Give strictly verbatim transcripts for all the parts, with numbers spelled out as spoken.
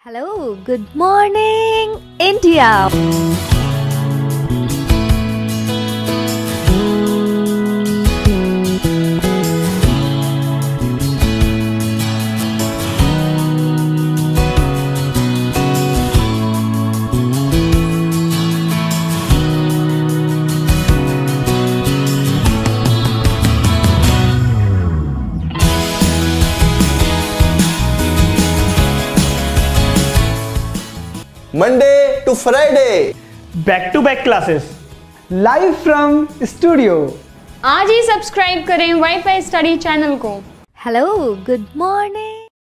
Hello, good morning, India. Monday to Friday, back to back classes live from studio. आज ही subscribe करें WiFi study channel को। Hello, good morning.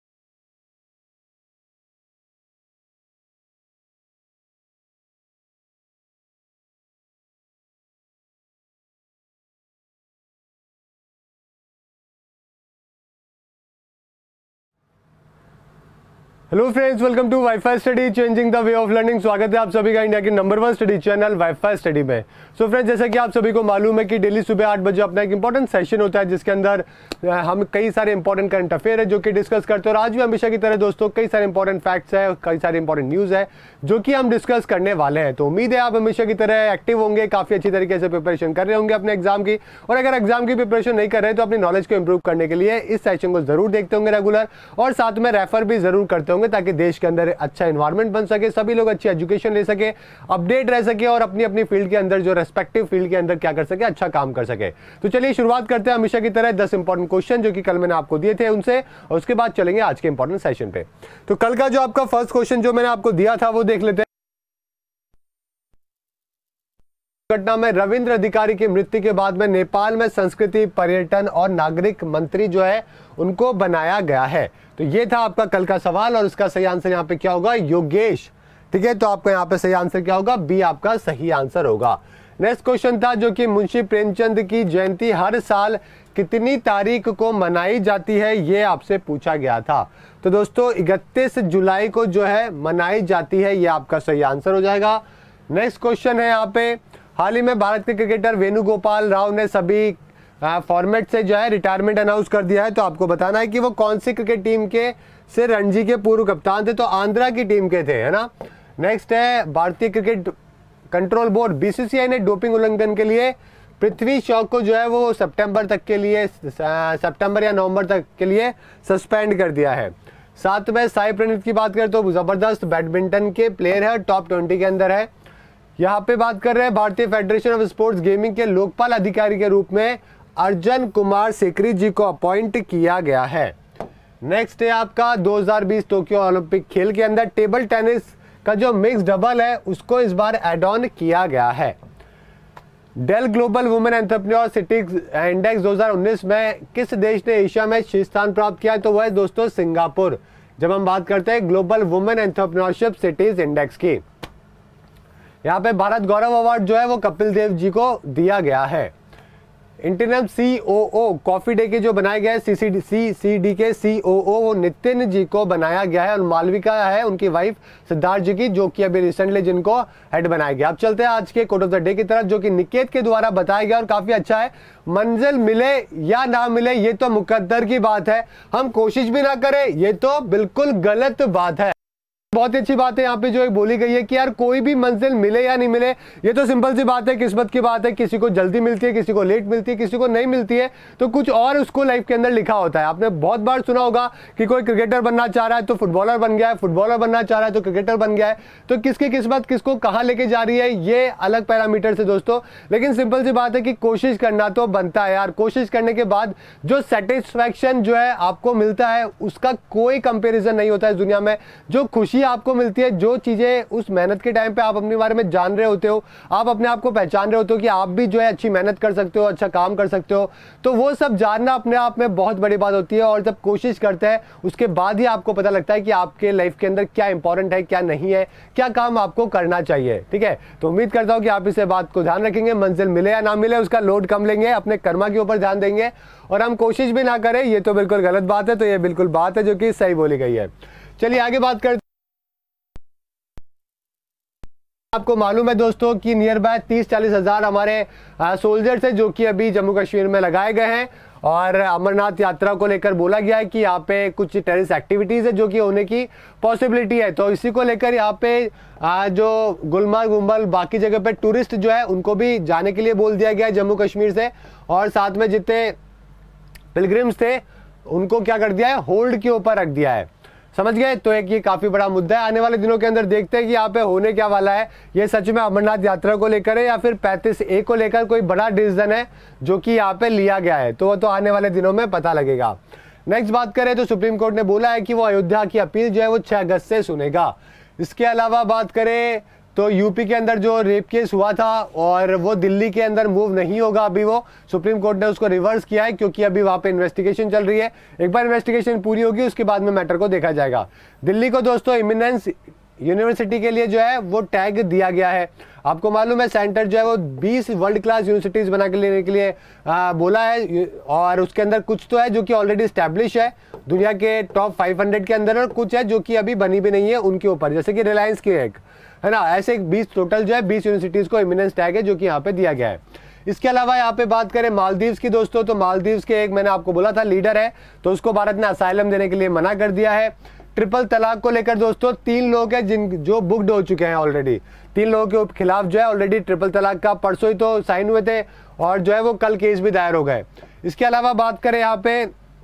Hello friends, welcome to WiFi study changing the way of learning. स्वागत है आप सभी का India के number one study channel WiFi study में। सो so फ्रेंड्स, जैसा कि आप सभी को मालूम है कि डेली सुबह आठ बजे अपना एक इंपॉर्टेंट सेशन होता है जिसके अंदर हम कई सारे इंपॉर्टेंट करंट अफेयर है जो कि डिस्कस करते हैं। और आज भी हमेशा की तरह दोस्तों कई सारे इंपॉर्टेंट फैक्ट्स है, कई सारे इंपॉर्टेंट न्यूज़ है जो कि हम डिस्कस करने वाले हैं। तो उम्मीद है आप हमेशा की तरह एक्टिव होंगे, काफ़ी अच्छी तरीके से प्रिपरेशन कर रहे होंगे अपने एग्जाम की। और अगर एग्जाम की प्रिपरेशन नहीं कर रहे तो अपनी नॉलेज को इंप्रूव करने के लिए इस सेशन को जरूर देखते होंगे रेगुलर, और साथ में रेफर भी जरूर करते होंगे ताकि देश के अंदर अच्छा एनवायरनमेंट बन सके, सभी लोग अच्छी एजुकेशन ले सके, अपडेट रह सके और अपनी अपनी फील्ड के अंदर जो रेस्पेक्टिव फील्ड के अंदर क्या कर सके, अच्छा काम कर सके। तो चलिए शुरुआत करते हैं हमेशा की तरह दस इंपॉर्टेंट क्वेश्चन जो कि कल मैंने आपको दिए थे उनसे, और उसके बाद चलेंगे आज के इंपॉर्टेंट सेशन पे। तो कल का जो आपका फर्स्ट क्वेश्चन जो मैंने आपको दिया था वो देख लेते हैं। घटना में रविंद्र अधिकारी की मृत्यु के बाद में नेपाल में संस्कृति, पर्यटन और नागरिक मंत्री जो है उनको बनाया गया है। तो ये था आपका कल का सवाल और इसका सही आंसर यहाँ पे क्या होगा? योगेश। ठीक है, तो आपका यहाँ पे सही आंसर क्या होगा? बी आपका सही आंसर होगा। नेक्स्ट क्वेश्चन था जो कि मुंशी प्रेमचंद की जयंती हर साल कितनी तारीख को मनाई जाती है, ये आपसे पूछा गया था। तो दोस्तों इकतीस जुलाई को जो है मनाई जाती है, ये आपका सही आंसर हो जाएगा। नेक्स्ट क्वेश्चन है यहाँ पे, हाल ही में भारत के क्रिकेटर वेणुगोपाल राव ने सभी फॉर्मेट से जो है रिटायरमेंट अनाउंस कर दिया है। तो आपको बताना है कि वो कौन सी क्रिकेट टीम के से रणजी के पूर्व कप्तान थे, तो आंध्रा की टीम के थे, है ना। नेक्स्ट है, भारतीय क्रिकेट कंट्रोल बोर्ड बीसीसीआई ने डोपिंग उल्लंघन के लिए पृथ्वी शॉ को जो है वो सितंबर तक के लिए सितंबर या नवंबर तक के लिए सस्पेंड कर दिया है। साथ में साई प्रणीत की बात करें तो जबरदस्त बैडमिंटन के प्लेयर है, टॉप ट्वेंटी के अंदर है। यहाँ पे बात कर रहे हैं भारतीय फेडरेशन ऑफ स्पोर्ट्स गेमिंग के लोकपाल अधिकारी के रूप में अर्जन कुमार सिकरी जी को अपॉइंट किया गया है। नेक्स्ट है आपका दो हज़ार बीस टोक्यो ओलंपिक खेल के अंदर टेबल टेनिस का जो मिक्स डबल है उसको इस बार एड ऑन किया गया है। Dell global women entrepreneur city index दो हज़ार उन्नीस में किस देश ने एशिया में शीर्ष स्थान प्राप्त किया है? तो वह है दोस्तों सिंगापुर। जब हम बात करते हैं global women entrepreneurship cities index की, यहाँ पे भारत गौरव अवार्ड जो है वो कपिल देव जी को दिया गया है। इंटरनल सीओओ कॉफी डे के जो बनाए गए सीसीडी सीसीडी के सीओओ वो नितिन जी को बनाया गया है, और मालविका है उनकी वाइफ सिद्धार्थ जी की, जो कि अभी रिसेंटली जिनको हेड बनाया गया। अब चलते हैं आज के कोट ऑफ द डे की तरफ जो कि निकेत के द्वारा बताया गया और काफी अच्छा है। मंजिल मिले या ना मिले ये तो मुकद्दर की बात है, हम कोशिश भी ना करें ये तो बिल्कुल गलत बात है। बहुत ही अच्छी बात है यहाँ पे जो एक बोली गई है कि यार कोई भी मंजिल मिले या नहीं मिले ये तो सिंपल सी बात है, किस्मत की बात है। किसी को जल्दी मिलती है, किसी को लेट मिलती है, किसी को नहीं मिलती है, तो कुछ और उसको लाइफ के अंदर लिखा होता है। आपने बहुत बार सुना होगा कि कोई क्रिकेटर बनना चाह रहा है तो फुटबॉलर बन गया है, फुटबॉलर बनना चाह रहा है तो क्रिकेटर बन गया है। तो किसकी किस्मत किसको कहाँ लेके जा रही है ये अलग पैरामीटर से दोस्तों, लेकिन सिंपल सी बात है कि कोशिश करना तो बनता है यार। कोशिश करने के बाद जो सेटिस्फैक्शन जो है आपको मिलता है उसका कोई कंपेरिजन नहीं होता है दुनिया में। जो खुशी आपको मिलती है, जो चीजें उस मेहनत के टाइम पे आप अपने बारे में जान रहे होते हो, आप अपने आप को पहचान रहे होते हो कि आप भी जो है अच्छी मेहनत कर सकते हो, अच्छा काम कर सकते हो, तो वो सब जानना अपने आप में बहुत बड़ी बात होती है। और जब कोशिश करते हैं उसके बाद ही आपको पता लगता है कि आपके लाइफ के अंदर क्या इंपॉर्टेंट है, क्या नहीं है, क्या काम आपको करना चाहिए। ठीक है, तो उम्मीद करता हूं कि आप इसे बात को ध्यान रखेंगे। मंजिल मिले या ना मिले उसका लोड कम लेंगे, अपने कर्मा के ऊपर ध्यान देंगे, और हम कोशिश भी ना करें ये तो बिल्कुल गलत बात है। तो ये बिल्कुल बात है जो कि सही बोली गई है। चलिए आगे बात करते। आपको मालूम है दोस्तों कि नियर बाय तीस चालीस हजार हमारे सोल्जर्स हैं जो कि अभी जम्मू कश्मीर में लगाए गए हैं, और अमरनाथ यात्रा को लेकर बोला गया है कि यहाँ पे कुछ टेररिस्ट एक्टिविटीज़ है जो कि होने की पॉसिबिलिटी है। तो इसी को लेकर यहाँ पे जो गुलमर्ग गुम्बल बाकी जगह पे टूरिस्ट जो है उनको भी जाने के लिए बोल दिया गया है जम्मू कश्मीर से, और साथ में जितने पिलग्रिम्स थे उनको क्या कर दिया है, होल्ड के ऊपर रख दिया है। समझ गए? तो एक ये काफ़ी बड़ा मुद्दा है। आने वाले दिनों के अंदर देखते हैं कि यहाँ पे होने क्या वाला है, ये सच में अमरनाथ यात्रा को लेकर है या फिर पैंतीस ए को लेकर कोई बड़ा डिसीजन है जो कि यहाँ पे लिया गया है, तो वो तो आने वाले दिनों में पता लगेगा। नेक्स्ट बात करें तो सुप्रीम कोर्ट ने बोला है कि वो अयोध्या की अपील जो है वो छह अगस्त से सुनेगा। इसके अलावा बात करें तो यूपी के अंदर जो रेप केस हुआ था और वो दिल्ली के अंदर मूव नहीं होगा, अभी वो सुप्रीम कोर्ट ने उसको रिवर्स किया है क्योंकि अभी वहाँ पे इन्वेस्टिगेशन चल रही है। एक बार इन्वेस्टिगेशन पूरी होगी उसके बाद में मैटर को देखा जाएगा। दिल्ली को दोस्तों इमिनेंस यूनिवर्सिटी के लिए जो है वो टैग दिया गया है। आपको मालूम है सेंटर जो है वो बीस वर्ल्ड क्लास यूनिवर्सिटीज़ बना के लेने के लिए आ, बोला है, और उसके अंदर कुछ तो है जो कि ऑलरेडी स्टैब्लिश है दुनिया के टॉप पाँच सौ के अंदर, और कुछ है जो कि अभी बनी भी नहीं है उनके ऊपर, जैसे कि रिलायंस की एक है ना। ऐसे बीस टोटल जो है बीस यूनिवर्सिटीज़ को इमिनेंस टैग है जो कि यहाँ पे दिया गया है। इसके अलावा यहाँ पे बात करें मालदीव्स की दोस्तों, तो मालदीव्स के एक मैंने आपको बोला था लीडर है, तो उसको भारत ने असाइलम देने के लिए मना कर दिया है। ट्रिपल तलाक को लेकर दोस्तों तीन लोग हैं जिन जो बुक्ड हो चुके हैं ऑलरेडी, तीन लोगों के खिलाफ जो है ऑलरेडी ट्रिपल तलाक का परसों ही तो साइन हुए थे और जो है वो कल केस भी दायर हो गए। इसके अलावा बात करें यहाँ पे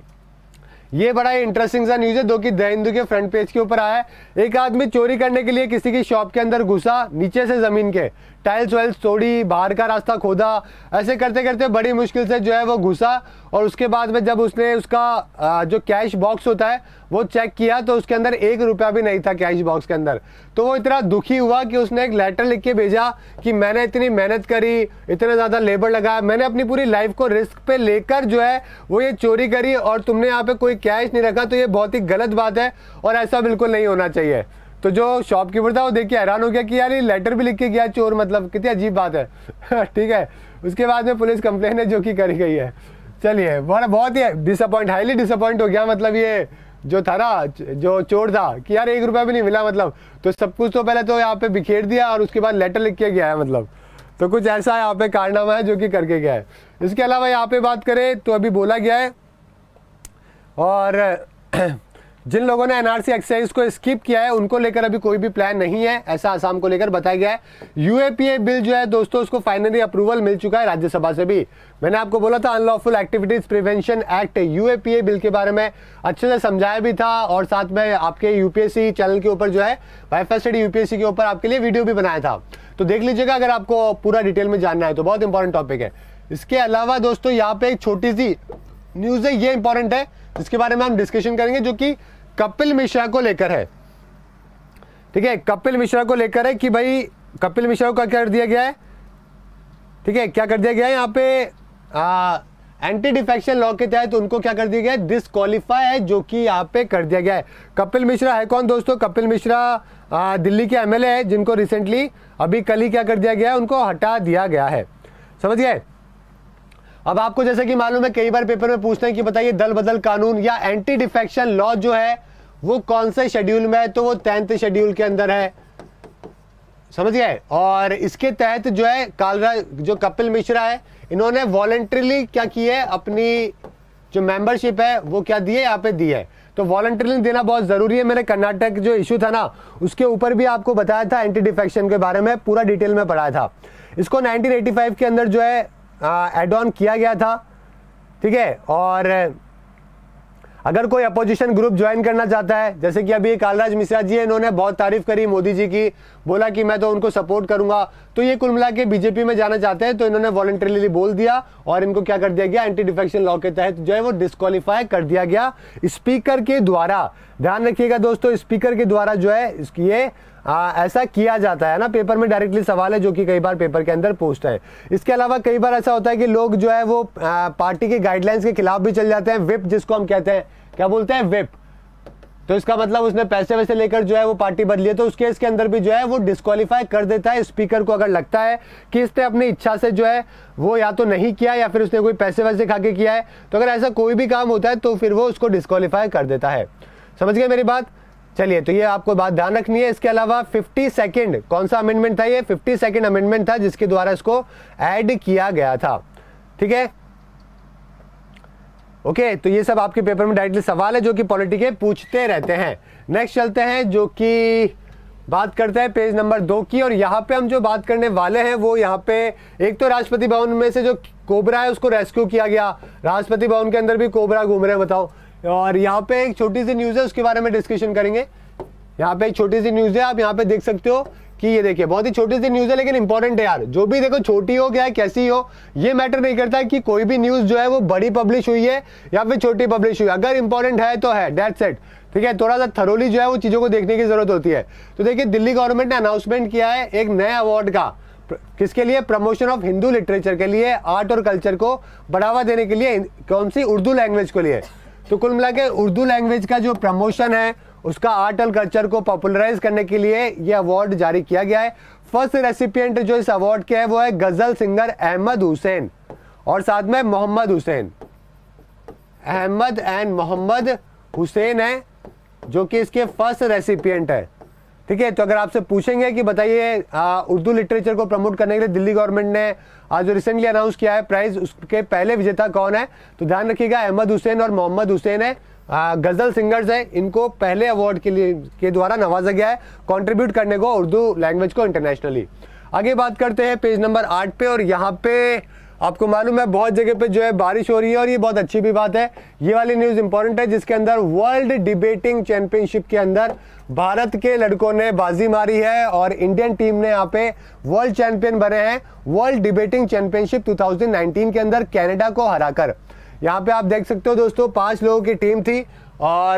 ये बड़ा ही इंटरेस्टिंग सा न्यूज़ है जो कि द हिंदू के फ्रंट पेज के ऊपर आया है। एक आदमी चोरी करने के लिए किसी की शॉप के अंदर घुसा, नीचे से ज़मीन के टाइल्स वाइल्स तोड़ी, बाहर का रास्ता खोदा, ऐसे करते करते बड़ी मुश्किल से जो है वो घुसा, और उसके बाद में जब उसने उसका जो कैश बॉक्स होता है वो चेक किया तो उसके अंदर एक रुपया भी नहीं था कैश बॉक्स के अंदर। तो वो इतना दुखी हुआ कि उसने एक लेटर लिख के भेजा कि मैंने इतनी मेहनत करी, इतना ज़्यादा लेबर लगाया, मैंने अपनी पूरी लाइफ को रिस्क पे लेकर जो है वो ये चोरी करी और तुमने यहाँ पे कोई कैश नहीं रखा, तो ये बहुत ही गलत बात है और ऐसा बिल्कुल नहीं होना चाहिए। तो जो शॉपकीपर था वो देख के हैरान हो गया कि यार ये लेटर भी लिख के गया चोर, मतलब कितनी अजीब बात है। ठीक है, उसके बाद में पुलिस कंप्लेन है जो कि करी गई है। चलिए, बहुत बहुत ही डिसअपॉइंट हाईली डिसअपॉइंट हो गया, मतलब ये जो था ना जो चोर था कि यार एक रुपया भी नहीं मिला, मतलब तो सब कुछ तो पहले तो यहाँ पे बिखेर दिया और उसके बाद लेटर लिख के गया है, मतलब तो कुछ ऐसा यहाँ पे कारनामा है जो कि करके गया है। इसके अलावा यहाँ पे बात करें तो अभी बोला गया है, और जिन लोगों ने एनआरसी एक्सरसाइज को स्किप किया है उनको लेकर अभी कोई भी प्लान नहीं है, ऐसा आसाम को लेकर बताया गया है। यूएपीए बिल जो है दोस्तों उसको फाइनली अप्रूवल मिल चुका है राज्यसभा से भी। मैंने आपको बोला था unlawful activities prevention act UAPA bill के बारे में अच्छे से समझाया भी था, और साथ में आपके यूपीएससी चैनल के ऊपर जो है वाईफाई स्टडी यूपीएससी के ऊपर आपके लिए वीडियो भी बनाया था, तो देख लीजिएगा अगर आपको पूरा डिटेल में जानना है तो, बहुत इंपॉर्टेंट टॉपिक है। इसके अलावा दोस्तों यहाँ पे एक छोटी सी न्यूज़ है, ये इंपॉर्टेंट है, जिसके बारे में हम डिस्कशन करेंगे, जो कि कपिल मिश्रा को लेकर है। ठीक है, कपिल मिश्रा को लेकर है कि भाई कपिल मिश्रा को क्या कर दिया गया है, ठीक है, क्या कर दिया गया है यहाँ पे एंटी डिफेक्शन लॉ के तहत उनको क्या कर दिया गया है, डिस्क्वालीफाई है, जो कि यहाँ पे कर दिया गया है। कपिल मिश्रा है कौन दोस्तों? कपिल मिश्रा आ, दिल्ली के एमएलए है जिनको रिसेंटली अभी कल ही क्या कर दिया गया है, उनको हटा दिया गया है। समझ गए? अब आपको जैसे कि मालूम है कई बार पेपर में पूछते हैं कि बताइए दल बदल कानून या एंटी डिफेक्शन लॉ जो है वो कौन से शेड्यूल में है, तो वो टेंथ शेड्यूल के अंदर है। समझ गए? और इसके तहत जो है कालराज जो कपिल मिश्रा है इन्होंने वॉलंटरीली क्या की है, अपनी जो मेंबरशिप है वो क्या दी है, यहाँ पे दी है। तो वॉलंटरीली देना बहुत जरूरी है। मैंने कर्नाटक जो इशू था ना उसके ऊपर भी आपको बताया था, एंटी डिफेक्शन के बारे में पूरा डिटेल में पढ़ाया था। इसको नाइनटीन एटी फाइव के अंदर जो है एड ऑन किया गया था। ठीक है, और अगर कोई अपोजिशन ग्रुप ज्वाइन करना चाहता है, जैसे कि अभी कालराज मिश्रा जी है, इन्होंने बहुत तारीफ करी मोदी जी की, बोला कि मैं तो उनको सपोर्ट करूंगा, तो ये कुल मिला के बीजेपी में जाना चाहते हैं, तो इन्होंने वॉलंटरीली बोल दिया और इनको क्या कर दिया गया, एंटी डिफेक्शन लॉ के तहत जो है वो डिस्क्वालीफाई कर दिया गया स्पीकर के द्वारा। ध्यान रखिएगा दोस्तों, स्पीकर के द्वारा जो है ये आ, ऐसा किया जाता है ना, पेपर में डायरेक्टली सवाल है जो कि कई बार पेपर के अंदर पोस्ट है। इसके अलावा कई बार ऐसा होता है कि लोग जो है वो आ, पार्टी के गाइडलाइंस के खिलाफ भी चल जाते हैं, विप जिसको हम कहते हैं, क्या बोलते हैं, विप। तो इसका मतलब उसने पैसे वैसे लेकर जो है वो पार्टी बदली है, तो उस केस के अंदर भी जो है वो डिस्क्वालीफाई कर देता है स्पीकर को, अगर लगता है कि इसने अपनी इच्छा से जो है वो या तो नहीं किया या फिर उसने कोई पैसे वैसे खा के किया है। तो अगर ऐसा कोई भी काम होता है तो फिर वो उसको डिस्क्वालीफाई कर देता है। समझ गए मेरी बात? चलिए, तो ये आपको बात ध्यान रखनी है। इसके अलावा फिफ्टी सेकंड कौन सा अमेंडमेंट था, ये फिफ्टी सेकंड अमेंडमेंट था जिसके द्वारा इसको ऐड किया गया था। ठीक है, ओके, तो ये सब आपके पेपर में डायरेक्टली सवाल है जो कि पॉलिटी के पूछते रहते हैं। नेक्स्ट चलते हैं, जो कि बात करते हैं पेज नंबर दो की, और यहाँ पे हम जो बात करने वाले हैं वो यहाँ पे एक तो राष्ट्रपति भवन में से जो कोबरा है उसको रेस्क्यू किया गया, राष्ट्रपति भवन के अंदर भी कोबरा घूम रहे हैं, बताओ। और यहाँ पे एक छोटी सी न्यूज़ है, उसके बारे में डिस्कशन करेंगे। यहाँ पे एक छोटी सी न्यूज़ है, आप यहाँ पे देख सकते हो कि ये देखिए बहुत ही छोटी सी न्यूज़ है लेकिन इंपॉर्टेंट है यार। जो भी देखो, छोटी हो क्या कैसी हो, ये मैटर नहीं करता कि कोई भी न्यूज़ जो है वो बड़ी पब्लिश हुई है या फिर छोटी पब्लिश हुई है, अगर इंपॉर्टेंट है तो है, दैट्स इट। ठीक है, थोड़ा सा थरोली जो है वो चीज़ों को देखने की जरूरत होती है। तो देखिए, दिल्ली गवर्नमेंट ने अनाउंसमेंट किया है एक नए अवार्ड का, किसके लिए? प्रमोशन ऑफ हिंदू लिटरेचर के लिए, आर्ट और कल्चर को बढ़ावा देने के लिए। कौन सी? उर्दू लैंग्वेज को लिए। तो कुल मिला के उर्दू लैंग्वेज का जो प्रमोशन है, उसका आर्ट और कल्चर को पॉपुलराइज करने के लिए ये अवार्ड जारी किया गया है। फर्स्ट रेसिपिएंट जो इस अवार्ड के है वो है गजल सिंगर अहमद हुसैन, और साथ में मोहम्मद हुसैन, अहमद एंड मोहम्मद हुसैन है जो कि इसके फर्स्ट रेसिपिएंट है। ठीक है, तो अगर आपसे पूछेंगे कि बताइए उर्दू लिटरेचर को प्रमोट करने के लिए दिल्ली गवर्नमेंट ने आज जो रिसेंटली अनाउंस किया है प्राइज, उसके पहले विजेता कौन है, तो ध्यान रखिएगा अहमद हुसैन और मोहम्मद हुसैन है। आ, गजल सिंगर्स है, इनको पहले अवार्ड के लिए के द्वारा नवाजा गया है कंट्रीब्यूट करने को उर्दू लैंग्वेज को इंटरनेशनली। आगे बात करते हैं पेज नंबर आठ पे, और यहाँ पे आपको मालूम है बहुत जगह पे जो है बारिश हो रही है, और ये बहुत अच्छी भी बात है। ये वाली न्यूज़ इंपॉर्टेंट है, जिसके अंदर वर्ल्ड डिबेटिंग चैंपियनशिप के अंदर भारत के लड़कों ने बाजी मारी है और इंडियन टीम ने यहाँ पे वर्ल्ड चैंपियन बने हैं वर्ल्ड डिबेटिंग चैंपियनशिप दो हज़ार उन्नीस के अंदर कनाडा को हराकर। यहाँ पे आप देख सकते हो दोस्तों, पांच लोगों की टीम थी और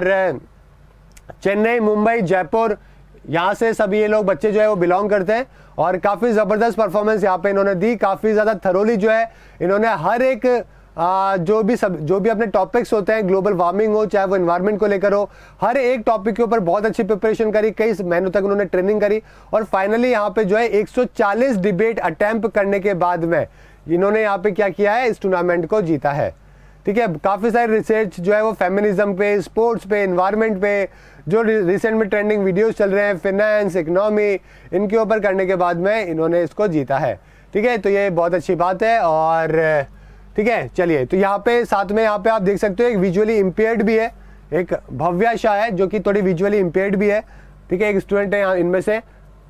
चेन्नई, मुंबई, जयपुर, यहाँ से सभी ये लोग बच्चे जो है वो बिलोंग करते हैं, और काफ़ी ज़बरदस्त परफॉर्मेंस यहाँ पे इन्होंने दी। काफ़ी ज़्यादा थरोली जो है इन्होंने हर एक आ, जो भी सब जो भी अपने टॉपिक्स होते हैं, ग्लोबल वार्मिंग हो चाहे वो एनवायरनमेंट को लेकर हो, हर एक टॉपिक के ऊपर बहुत अच्छी प्रिपरेशन करी, कई महीनों तक उन्होंने ट्रेनिंग करी, और फाइनली यहाँ पे जो है एक सौ चालीस डिबेट अटेम्प्ट करने के बाद में इन्होंने यहाँ पे क्या किया है, इस टूर्नामेंट को जीता है। ठीक है, काफ़ी सारी रिसर्च जो है वो फेमिनिज्म पे, स्पोर्ट्स पे, एनवायरनमेंट पे, जो रिसेंट में ट्रेंडिंग वीडियोस चल रहे हैं, फिनेंस, इकोनॉमी, इनके ऊपर करने के बाद में इन्होंने इसको जीता है। ठीक है, तो ये बहुत अच्छी बात है। और ठीक है, चलिए, तो यहाँ पे साथ में यहाँ पे आप देख सकते हो एक विजुअली इम्पेयर्ड भी है, एक भव्या शाह है जो कि थोड़ी विजुअली इम्पेयर्ड भी है। ठीक है, एक स्टूडेंट है यहाँ इनमें से।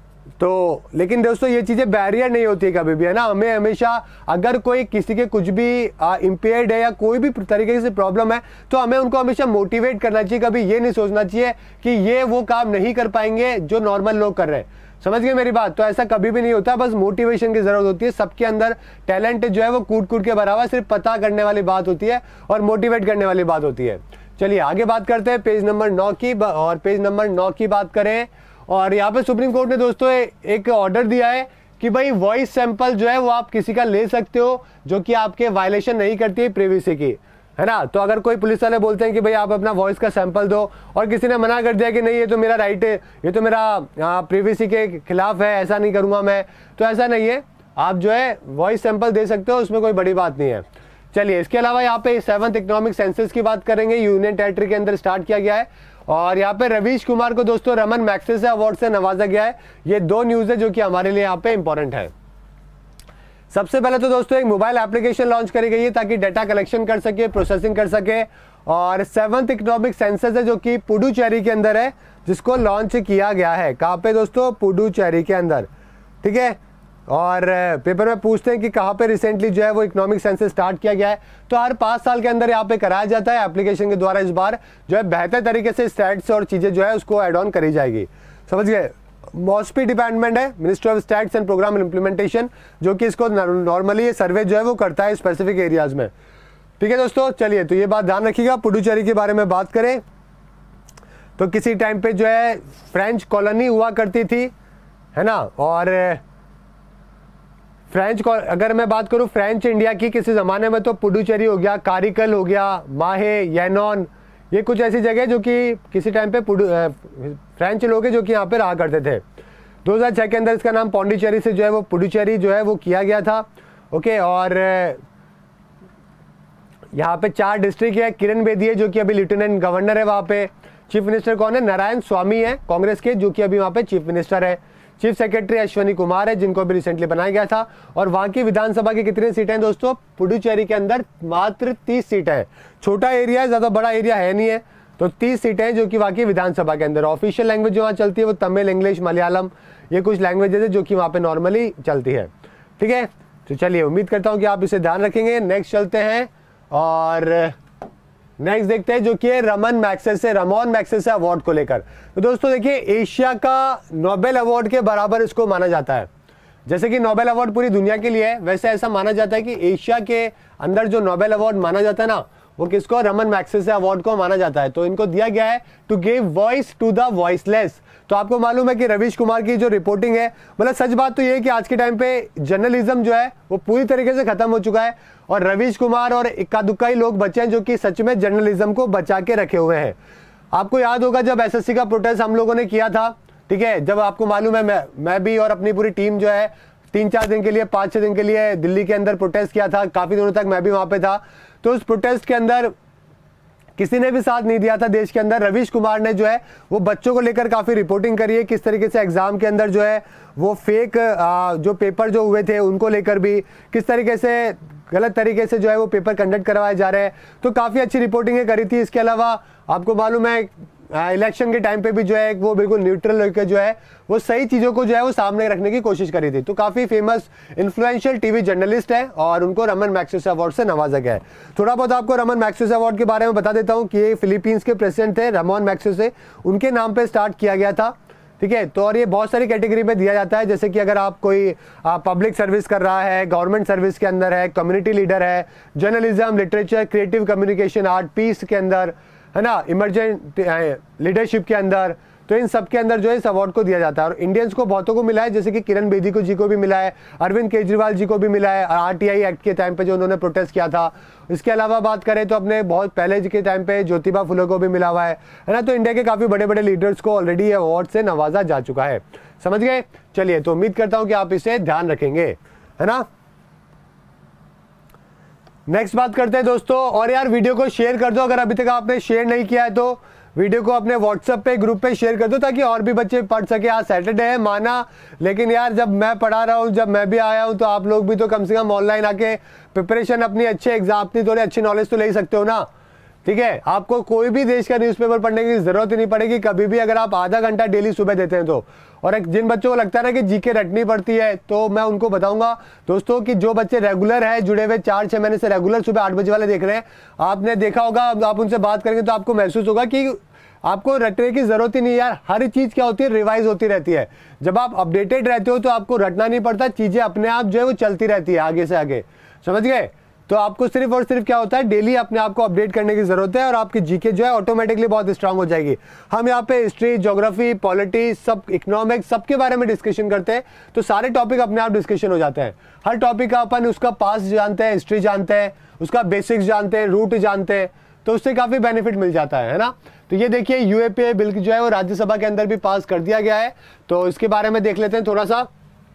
तो लेकिन दोस्तों ये चीज़ें बैरियर नहीं होती है कभी भी, है ना। हमें हमेशा अगर कोई किसी के कुछ भी इम्पेयर्ड है या कोई भी तरीके से प्रॉब्लम है, तो हमें उनको हमेशा मोटिवेट करना चाहिए। कभी ये नहीं सोचना चाहिए कि ये वो काम नहीं कर पाएंगे जो नॉर्मल लोग कर रहे हैं। समझ गए मेरी बात? तो ऐसा कभी भी नहीं होता, बस मोटिवेशन की जरूरत होती है। सबके अंदर टैलेंट जो है वो कूट कूट के बराबर, सिर्फ पता करने वाली बात होती है और मोटिवेट करने वाली बात होती है। चलिए आगे बात करते हैं पेज नंबर नौ की, और पेज नंबर नौ की बात करें, और यहाँ पे सुप्रीम कोर्ट ने दोस्तों एक ऑर्डर दिया है कि भाई वॉइस सैंपल जो है वो आप किसी का ले सकते हो जो कि आपके वायलेशन नहीं करती है प्रिवेसी की, है ना। तो अगर कोई पुलिस वाले बोलते हैं कि भाई आप अपना वॉइस का सैंपल दो, और किसी ने मना कर दिया कि नहीं ये तो मेरा राइट है, ये तो मेरा प्रिवेसी के खिलाफ है, ऐसा नहीं करूँगा मैं, तो ऐसा नहीं है, आप जो है वॉइस सैंपल दे सकते हो, उसमें कोई बड़ी बात नहीं है। चलिए, इसके अलावा यहाँ पे सेवंथ इकोनॉमिक सेंसस की बात करेंगे, यूनियन टेरिटरी के अंदर स्टार्ट किया गया है, और यहाँ पे रवीश कुमार को दोस्तों रमन मैग्सेसे अवार्ड से नवाजा गया है। ये दो न्यूज़ है जो कि हमारे लिए यहाँ पे इंपॉर्टेंट है। सबसे पहले तो दोस्तों एक मोबाइल एप्लीकेशन लॉन्च करी गई है ताकि डाटा कलेक्शन कर सके, प्रोसेसिंग कर सके, और सेवंथ इकोनॉमिक सेंसस है जो कि पुडुचेरी के अंदर है, जिसको लॉन्च किया गया है। कहाँ पे दोस्तों? पुडुचेरी के अंदर। ठीक है, और पेपर में पूछते हैं कि कहाँ पे रिसेंटली जो है वो इकोनॉमिक सेंसस स्टार्ट किया गया है, तो हर पाँच साल के अंदर यहाँ पे कराया जाता है एप्लीकेशन के द्वारा। इस बार जो है बेहतर तरीके से स्टैट्स और चीज़ें जो है उसको एड ऑन करी जाएगी। समझ गए? मॉस्पी डिपार्टमेंट है, ministry of stats and program implementation, जो कि इसको नॉर्मली सर्वे जो है वो करता है स्पेसिफिक एरियाज में। ठीक है दोस्तों, चलिए, तो ये बात ध्यान रखिएगा। पुडुचेरी के बारे में बात करें तो किसी टाइम पे जो है फ्रेंच कॉलोनी हुआ करती थी, है ना, और फ्रेंच अगर मैं बात करूं फ्रेंच इंडिया की किसी ज़माने में, तो पुडुचेरी हो गया, कारिकल हो गया, माहे, यैनॉन, ये कुछ ऐसी जगह जो कि किसी टाइम पे फ्रेंच लोग हैं जो कि यहाँ पे रहा करते थे। दो हज़ार छह के अंदर इसका नाम पौंडीचेरी से जो है वो पुडुचेरी जो है वो किया गया था। ओके, और यहाँ पे चार डिस्ट्रिक्ट है। किरण बेदी है जो कि अभी लेफ्टिनेंट गवर्नर है वहाँ पे। चीफ मिनिस्टर कौन है? नारायण स्वामी है कांग्रेस के, जो कि अभी वहाँ पे चीफ मिनिस्टर है। चीफ सेक्रेटरी अश्वनी कुमार है, जिनको भी रिसेंटली बनाया गया था। और वहां की विधानसभा की कितनी सीटें हैं दोस्तों? पुडुचेरी के अंदर मात्र तीस सीटें हैं। छोटा एरिया है, ज्यादा बड़ा एरिया है नहीं है, तो तीस सीटें हैं जो कि वहां की विधानसभा के अंदर। ऑफिशियल लैंग्वेज जो वहां चलती है वो तमिल, इंग्लिश, मलयालम, ये कुछ लैंग्वेजेस है जो कि वहां पे नॉर्मली चलती है। ठीक है, तो चलिए उम्मीद करता हूं कि आप इसे ध्यान रखेंगे। नेक्स्ट चलते हैं और नेक्स्ट देखते हैं जो कि है Ramon Magsaysay Ramon Magsaysay award को लेकर। तो दोस्तों देखिए, एशिया का नोबेल अवार्ड के बराबर इसको माना जाता है। जैसे कि नोबेल अवार्ड पूरी दुनिया के लिए है, वैसे ऐसा माना जाता है कि एशिया के अंदर जो नोबेल अवार्ड माना जाता है ना, वो किसको? रमन मैग्सेसे अवार्ड को माना जाता है। तो इनको दिया गया है to give voice to the voiceless. तो आपको मालूम है कि रवीश कुमार की जो रिपोर्टिंग है, मतलब सच बात तो ये है कि आज के टाइम पे जर्नलिज्म जो है वो पूरी तरीके से खत्म हो चुका है, और रवीश कुमार और इक्का दुक्का ही लोग बचे हैं जो कि सच में जर्नलिज्म को बचा के रखे हुए हैं। आपको याद होगा जब एसएससी का प्रोटेस्ट हम लोगों ने किया था, ठीक है, जब आपको मालूम है मैं मैं भी और अपनी पूरी टीम जो है तीन चार दिन के लिए, पाँच छः दिन के लिए दिल्ली के अंदर प्रोटेस्ट किया था। काफ़ी दिनों तक मैं भी वहाँ पे था। तो उस प्रोटेस्ट के अंदर किसी ने भी साथ नहीं दिया था देश के अंदर। रवीश कुमार ने जो है वो बच्चों को लेकर काफ़ी रिपोर्टिंग करी है, किस तरीके से एग्जाम के अंदर जो है वो फेक जो पेपर जो हुए थे उनको लेकर भी किस तरीके से गलत तरीके से जो है वो पेपर कंडक्ट करवाए जा रहे हैं। तो काफ़ी अच्छी रिपोर्टिंग करी थी। इसके अलावा आपको मालूम है इलेक्शन के टाइम पे भी जो है वो बिल्कुल न्यूट्रल होकर जो है वो सही चीज़ों को जो है वो सामने रखने की कोशिश करी थी। तो काफ़ी फेमस इन्फ्लुएंशियल टीवी जर्नलिस्ट है और उनको रमन मैग्सेसे अवार्ड से नवाजा गया है। थोड़ा बहुत आपको रमन मैग्सेसे अवार्ड के बारे में बता देता हूँ कि ये फिलीपींस के प्रेसिडेंट थे रमोन मैग्सेसे, उनके नाम पर स्टार्ट किया गया था। ठीक है, तो और ये बहुत सारी कैटेगरी में दिया जाता है, जैसे कि अगर आप कोई पब्लिक सर्विस कर रहा है, गवर्नमेंट सर्विस के अंदर है, कम्युनिटी लीडर है, journalism, literature, creative communication, art, peace के अंदर है ना, इमरजेंट लीडरशिप के अंदर, तो इन सब के अंदर जो है इस अवार्ड को दिया जाता है। और इंडियंस को बहुतों को मिला है, जैसे कि किरण बेदी को जी को भी मिला है, अरविंद केजरीवाल जी को भी मिला है आरटीआई एक्ट के टाइम पे जो उन्होंने प्रोटेस्ट किया था। इसके अलावा बात करें तो अपने बहुत पहले के टाइम पे ज्योतिबा फुले को भी मिला हुआ है है ना। तो इंडिया के काफ़ी बड़े बड़े लीडर्स को ऑलरेडी ये अवार्ड से नवाजा जा चुका है। समझ गए? चलिए, तो उम्मीद करता हूँ कि आप इसे ध्यान रखेंगे, है ना। नेक्स्ट बात करते हैं दोस्तों, और यार वीडियो को शेयर कर दो, अगर अभी तक आपने शेयर नहीं किया है तो वीडियो को अपने व्हाट्सएप पे ग्रुप पे शेयर कर दो ताकि और भी बच्चे पढ़ सके। आज सैटरडे है माना, लेकिन यार जब मैं पढ़ा रहा हूँ, जब मैं भी आया हूँ, तो आप लोग भी तो कम से कम ऑनलाइन आके प्रिपरेशन अपनी अच्छे एग्जाम अपनी थोड़ी अच्छी नॉलेज तो ले ही सकते हो ना। ठीक है, आपको कोई भी देश का न्यूज़पेपर पढ़ने की जरूरत ही नहीं पड़ेगी कभी भी, अगर आप आधा घंटा डेली सुबह देते हैं तो। और एक जिन बच्चों को लगता है ना कि जीके रटनी पड़ती है, तो मैं उनको बताऊंगा दोस्तों कि जो बच्चे रेगुलर है, जुड़े हुए चार छह महीने से रेगुलर सुबह आठ बजे वाले देख रहे हैं, आपने देखा होगा, आप उनसे बात करेंगे तो आपको महसूस होगा कि आपको रटने की जरूरत ही नहीं यार। हर चीज क्या होती है, रिवाइज होती रहती है। जब आप अपडेटेड रहते हो तो आपको रटना नहीं पड़ता, चीजें अपने आप जो है वो चलती रहती है आगे से आगे। समझ गए? तो आपको सिर्फ और सिर्फ क्या होता है, डेली अपने आप को अपडेट करने की जरूरत है और आपकी जीके जो है ऑटोमेटिकली बहुत स्ट्रांग हो जाएगी। हम यहाँ पे हिस्ट्री, ज्योग्राफी, पॉलिटी, सब इकोनॉमिक्स सबके बारे में डिस्कशन करते हैं, तो सारे टॉपिक अपने आप डिस्कशन हो जाते हैं। हर टॉपिक का अपन उसका पास्ट जानते हैं, हिस्ट्री जानते हैं, उसका बेसिक्स जानते हैं, रूट जानते हैं, तो उससे काफी बेनिफिट मिल जाता है, है ना। तो ये देखिए यूएपीए बिल जो है वो राज्यसभा के अंदर भी पास कर दिया गया है, तो इसके बारे में देख लेते हैं थोड़ा सा।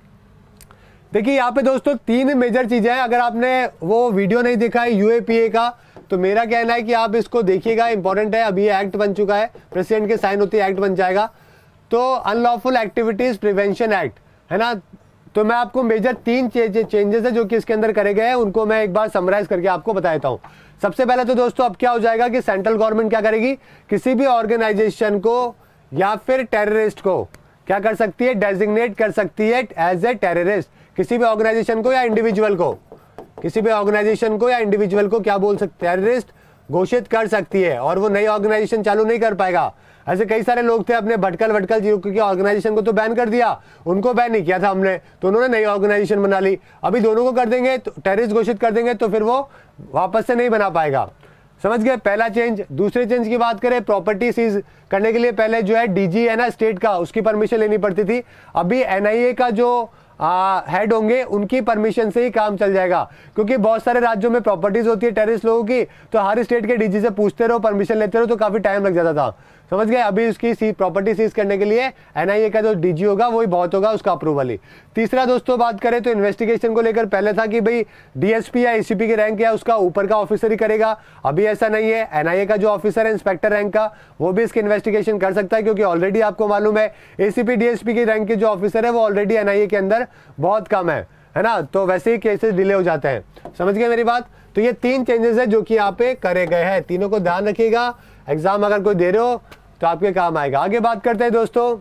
देखिए यहाँ पे दोस्तों तीन मेजर चीजें हैं। अगर आपने वो वीडियो नहीं देखा है यूएपीए का, तो मेरा कहना है कि आप इसको देखिएगा, इंपॉर्टेंट है। अभी ये एक्ट बन चुका है, प्रेसिडेंट के साइन होते ही एक्ट बन जाएगा। तो अनलॉफुल एक्टिविटीज प्रिवेंशन एक्ट, है ना। तो मैं आपको मेजर तीन चेंजेस है जो कि इसके अंदर करे गए हैं, उनको मैं एक बार समराइज करके आपको बता देता हूँ। सबसे पहले तो दोस्तों अब क्या हो जाएगा कि सेंट्रल गवर्नमेंट क्या करेगी, किसी भी ऑर्गेनाइजेशन को या फिर टेररिस्ट को क्या कर सकती है, डेजिग्नेट कर सकती है एज ए टेररिस्ट। किसी भी ऑर्गेनाइजेशन को या इंडिविजुअल को, किसी भी ऑर्गेनाइजेशन को या इंडिविजुअल को क्या बोल सकते, टेररिस्ट घोषित कर सकती है, और वो नई ऑर्गेनाइजेशन चालू नहीं कर पाएगा। ऐसे कई सारे लोग थे अपने भटकल भटकल की ऑर्गेनाइजेशन को तो बैन कर दिया, उनको बैन नहीं किया था हमने, तो उन्होंने नई ऑर्गेनाइजेशन बना ली। अभी दोनों को कर देंगे, तो टेररिस्ट घोषित कर देंगे तो फिर वो वापस से नहीं बना पाएगा। समझ गए, पहला चेंज। दूसरे चेंज की बात करें, प्रॉपर्टी सीज करने के लिए पहले जो है डीजी है ना स्टेट का, उसकी परमिशन लेनी पड़ती थी। अभी एनआईए का जो हेड होंगे उनकी परमिशन से ही काम चल जाएगा, क्योंकि बहुत सारे राज्यों में प्रॉपर्टीज होती है टेररिस्ट लोगों की, तो हर स्टेट के डीजी से पूछते रहो, परमिशन लेते रहो, तो काफी टाइम लग जाता था। समझ गए। अभी उसकी सी प्रॉपर्टी सीज करने के लिए एनआईए का जो डीजी होगा वही बहुत होगा, उसका अप्रूवल ही। तीसरा दोस्तों बात करें तो इन्वेस्टिगेशन को लेकर पहले था कि भाई डीएसपी या एसीपी की रैंक है उसका ऊपर का ऑफिसर ही करेगा, अभी ऐसा नहीं है। एनआईए का जो ऑफिसर है इंस्पेक्टर रैंक का वो भी इसकी इन्वेस्टिगेशन कर सकता है, क्योंकि ऑलरेडी आपको मालूम है एसीपी डीएसपी की रैंक के जो ऑफिसर है वो ऑलरेडी एनआईए के अंदर बहुत कम है, है ना। तो वैसे ही केसेस डिले हो जाते हैं, समझ गए मेरी बात। तो ये तीन चेंजेस है जो कि यहाँ पे करे गए हैं, तीनों को ध्यान रखिएगा, एग्जाम अगर कोई दे रहे हो तो आपके काम आएगा। आगे बात करते हैं दोस्तों,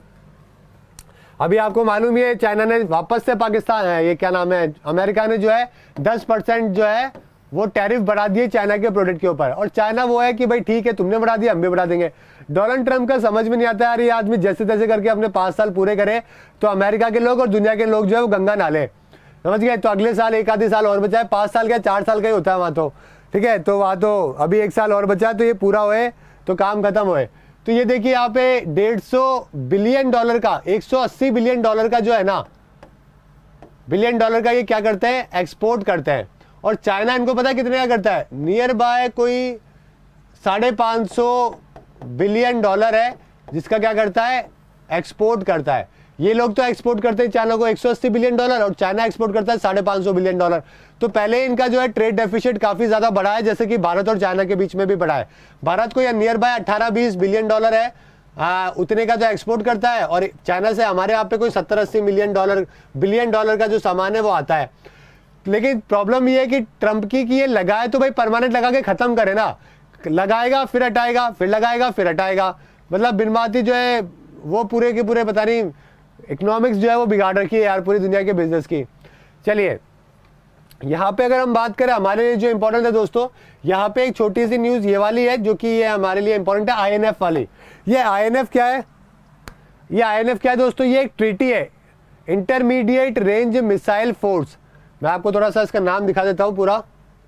अभी आपको मालूम ही है चाइना ने वापस से पाकिस्तान है ये क्या नाम है अमेरिका ने जो है दस परसेंट जो है वो टैरिफ बढ़ा दिए चाइना के प्रोडक्ट के ऊपर। और चाइना वो है कि भाई ठीक है तुमने बढ़ा दिया हम भी बढ़ा देंगे। डोनाल्ड ट्रंप का समझ में नहीं आता यार, ये आदमी जैसे तैसे करके अपने पाँच साल पूरे करे तो अमेरिका के लोग और दुनिया के लोग जो है वो गंगा नाले, समझ गए। तो अगले साल एक आधे साल और बचा है, पाँच साल का चार साल का ही होता है वहाँ तो, ठीक है। तो वहाँ तो अभी एक साल और बचा है, तो ये पूरा होए तो काम खत्म होए। तो ये देखिए यहाँ पे डेढ़ सौ बिलियन डॉलर का एक सौ अस्सी बिलियन डॉलर का जो है ना बिलियन डॉलर का ये क्या करते हैं एक्सपोर्ट करते हैं। और चाइना इनको पता है कितने का करता है, नियर बाय कोई साढ़े पाँच सौ बिलियन डॉलर है जिसका क्या करता है एक्सपोर्ट करता है। ये लोग तो एक्सपोर्ट करते हैं चाइना को एक सौ अस्सी बिलियन डॉलर और चाइना एक्सपोर्ट करता है साढ़े पाँच सौ बिलियन डॉलर। तो पहले इनका जो है ट्रेड डेफिसिट काफी ज्यादा बढ़ा है, जैसे कि भारत और चाइना के बीच में भी बढ़ा है। भारत को यह नियर बाय अठारह बीस बिलियन डॉलर है आ, उतने का जो एक्सपोर्ट करता है, और चाइना से हमारे यहाँ पे कोई सत्तर अस्सी मिलियन डॉलर बिलियन डॉलर का जो सामान है वो आता है। लेकिन प्रॉब्लम ये है कि ट्रंप की कि ये लगाए तो भाई परमानेंट लगा के खत्म करे ना, लगाएगा फिर हटाएगा फिर लगाएगा फिर हटाएगा, मतलब बिन बाती जो है वो पूरे के पूरे पता नहीं इकोनॉमिक्स जो है वो बिगाड़ रखी है यार पूरी दुनिया के बिजनेस की। चलिए यहाँ पे अगर हम बात करें हमारे लिए जो इंपॉर्टेंट है दोस्तों, यहाँ पे एक छोटी सी न्यूज ये वाली है जो कि ये हमारे लिए इंपॉर्टेंट है, आईएनएफ वाली। ये आईएनएफ क्या है, ये आईएनएफ क्या है दोस्तों, ये एक ट्रीटी है, इंटरमीडिएट रेंज मिसाइल फोर्स। मैं आपको थोड़ा सा इसका नाम दिखा देता हूं पूरा,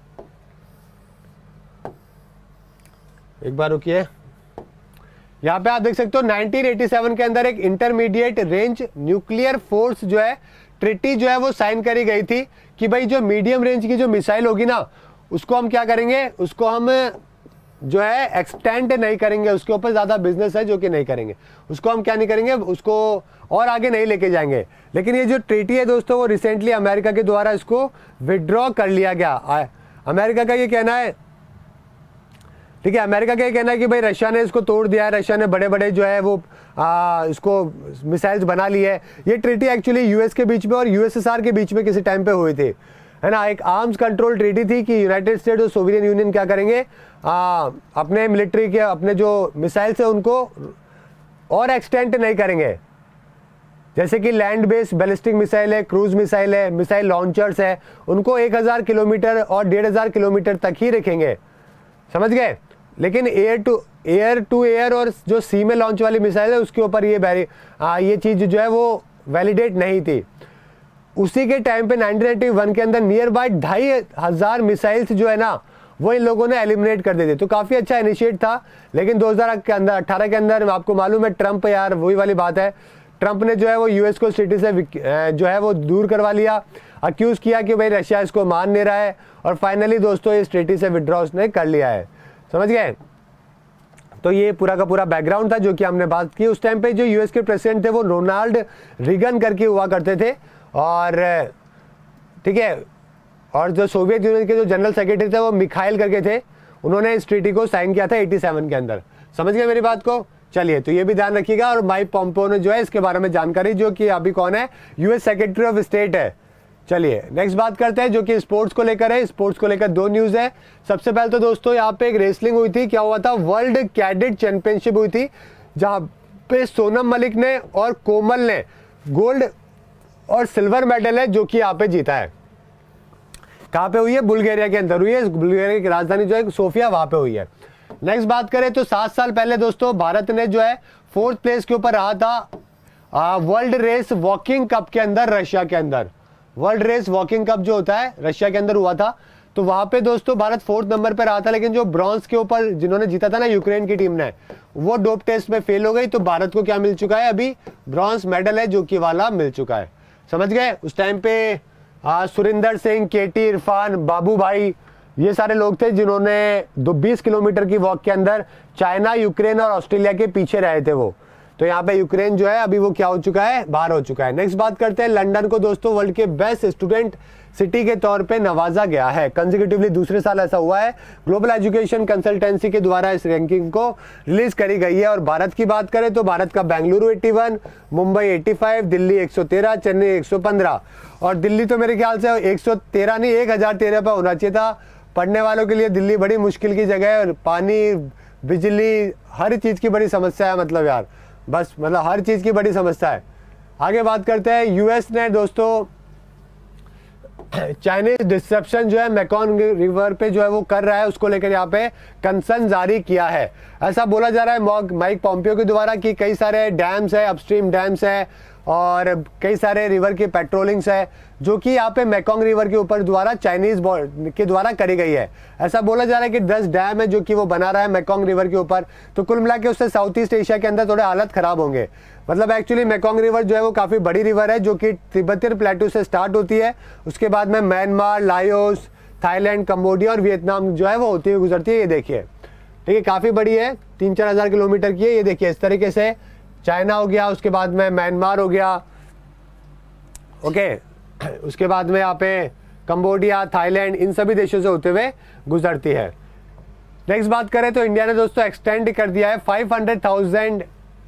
एक बार रुकिए। यहाँ पे आप देख सकते हो नाइनटीन एटी सेवन के अंदर एक इंटरमीडिएट रेंज न्यूक्लियर फोर्स जो है ट्रिटी जो है वो साइन करी गई थी कि भाई जो मीडियम रेंज की जो मिसाइल होगी ना उसको हम क्या करेंगे, उसको हम जो है एक्सटेंड नहीं करेंगे, उसके ऊपर ज्यादा बिजनेस है जो कि नहीं करेंगे, उसको हम क्या नहीं करेंगे, उसको और आगे नहीं लेके जाएंगे। लेकिन ये जो ट्रीटी है दोस्तों वो रिसेंटली अमेरिका के द्वारा इसको विड्रॉ कर लिया गया। अमेरिका का ये कहना है, ठीक है, अमेरिका का ये कहना है कि भाई रशिया ने इसको तोड़ दिया है, रशिया ने बड़े बड़े जो है वो आ, इसको मिसाइल्स बना ली है। ये ट्रीटी एक्चुअली यूएस के बीच में और यूएसएसआर के बीच में किसी टाइम पे हुई थी, है ना। एक आर्म्स कंट्रोल ट्रीटी थी कि यूनाइटेड स्टेट्स और सोवियत यूनियन क्या करेंगे, आ, अपने मिलिट्री के अपने जो मिसाइल से उनको और एक्सटेंड नहीं करेंगे, जैसे कि लैंड बेस्ड बैलिस्टिक मिसाइल है, क्रूज मिसाइल है, मिसाइल लॉन्चर्स है, उनको एक हज़ार किलोमीटर और डेढ़ हज़ार किलोमीटर तक ही रखेंगे, समझ गए। लेकिन air to air to air और जो सी में लॉन्च वाली मिसाइल है उसके ऊपर ये बैरी आ, ये चीज़ जो है वो वैलिडेट नहीं थी। उसी के टाइम पे नाइनटीन नाइंटी वन के अंदर नियर बाय ढाई हज़ार मिसाइल्स जो है ना वो इन लोगों ने एलिमिनेट कर दिए थे। तो काफ़ी अच्छा इनिशिएट था। लेकिन दो हज़ार के अंदर अठारह के अंदर आपको मालूम है ट्रंप यार वही वाली बात है, ट्रंप ने जो है वो यूएस को सिटी से जो है वो दूर करवा लिया, अक्यूज़ किया कि भाई रशिया इसको मान नहीं रहा है, और फाइनली दोस्तों इस ट्रीटी से विड्रॉ उसने कर लिया है, समझ गए। तो ये पूरा का पूरा बैकग्राउंड था जो कि हमने बात की। उस टाइम पे जो यूएस के प्रेसिडेंट थे वो रोनाल्ड रीगन करके हुआ करते थे, और ठीक है, और जो सोवियत यूनियन के जो जनरल सेक्रेटरी थे वो मिखाइल करके थे, उन्होंने इस ट्रीटी को साइन किया था सत्तासी के अंदर, समझ गए मेरी बात को। चलिए तो ये भी ध्यान रखिएगा। और माइक पॉम्पियो ने जो है इसके बारे में जानकारी, जो कि अभी कौन है, यूएस सेक्रेटरी ऑफ स्टेट है। चलिए नेक्स्ट बात करते हैं जो कि स्पोर्ट्स को लेकर है। स्पोर्ट्स को लेकर दो न्यूज है। सबसे पहले तो दोस्तों यहाँ पे एक रेसलिंग हुई थी, क्या हुआ था, वर्ल्ड कैडेट चैंपियनशिप हुई थी, जहाँ पे सोनम मलिक ने और कोमल ने गोल्ड और सिल्वर मेडल है जो कि यहाँ पे जीता है। कहाँ पे हुई है, बुल्गारिया के अंदर हुई है, बुल्गारिया की राजधानी जो है सोफिया, वहां पे हुई है। नेक्स्ट बात करें तो सात साल पहले दोस्तों भारत ने जो है फोर्थ प्लेस के ऊपर रहा था वर्ल्ड रेस वॉकिंग कप के अंदर, रशिया के अंदर वर्ल्ड रेस वॉकिंग कप जो होता है रशिया के अंदर हुआ था। तो वहां पे दोस्तों भारत फोर्थ नंबर पे रहा था, लेकिन जो ब्रॉन्ज के ऊपर जिन्होंने जीता था ना यूक्रेन की टीम ने, वो डोप टेस्ट में फेल हो गई। तो भारत को क्या मिल चुका है, अभी ब्रॉन्ज मेडल है जो कि वाला मिल चुका है, समझ गए। उस टाइम पे सुरिंदर सिंह, केटी, इरफान, बाबू भाई, ये सारे लोग थे जिन्होंने दो बीस किलोमीटर की वॉक के अंदर चाइना, यूक्रेन और ऑस्ट्रेलिया के पीछे रहे थे वो। तो यहाँ पे यूक्रेन जो है अभी वो क्या हो चुका है, बाहर हो चुका है। नेक्स्ट बात करते हैं, लंदन को दोस्तों वर्ल्ड के बेस्ट स्टूडेंट सिटी के तौर पे नवाजा गया है। कंसेक्यूटिवली दूसरे साल ऐसा हुआ है। ग्लोबल एजुकेशन कंसल्टेंसी के द्वारा इस रैंकिंग को रिलीज करी गई है। और भारत की बात करें तो भारत का बेंगलुरु इक्यासी, मुंबई पचासी, दिल्ली एक सौ तेरह, चेन्नई एक सौ पंद्रह। और दिल्ली तो मेरे ख्याल से एक सौ तेरह नहीं एक हज़ार तेरह पर होना चाहिए था। पढ़ने वालों के लिए दिल्ली बड़ी मुश्किल की जगह है, और पानी, बिजली, हर चीज़ की बड़ी समस्या है। मतलब यार बस मतलब हर चीज़ की बड़ी समस्या है। आगे बात करते हैं, यूएस ने दोस्तों चाइनीज डिस्ट्रप्शन जो है मैकॉन रिवर पे जो है वो कर रहा है, उसको लेकर यहाँ पे कंसर्न जारी किया है। ऐसा बोला जा रहा है माइक पॉम्पियो के द्वारा कि कई सारे डैम्स है, अपस्ट्रीम डैम्स है और कई सारे रिवर की पेट्रोलिंग्स है जो कि यहाँ पे मैकॉन्ग रिवर के ऊपर द्वारा चाइनीज के द्वारा करी गई है। ऐसा बोला जा रहा है कि दस डैम है जो कि वो बना रहा है मैकॉन्ग रिवर के ऊपर। तो कुल मिला के उससे साउथ ईस्ट एशिया के अंदर थोड़े हालत खराब होंगे। मतलब एक्चुअली मैकॉन्ग रिवर जो है वो काफ़ी बड़ी रिवर है जो कि तिब्बतियन प्लेटू से स्टार्ट होती है, उसके बाद में म्यांमार, लाओस, थाईलैंड, कंबोडिया और वियतनाम जो है वो होती हुई गुजरती है। ये देखिए, ठीक है, काफ़ी बड़ी है, तीन चार हज़ार किलोमीटर की है। ये देखिए इस तरीके से चाइना हो गया, उसके बाद में म्यांमार हो गया, ओके, उसके बाद में यहाँ पे कंबोडिया, थाईलैंड, इन सभी देशों से होते हुए गुजरती है। नेक्स्ट बात करें तो इंडिया ने दोस्तों एक्सटेंड कर दिया है फाइव हंड्रेड थाउजेंड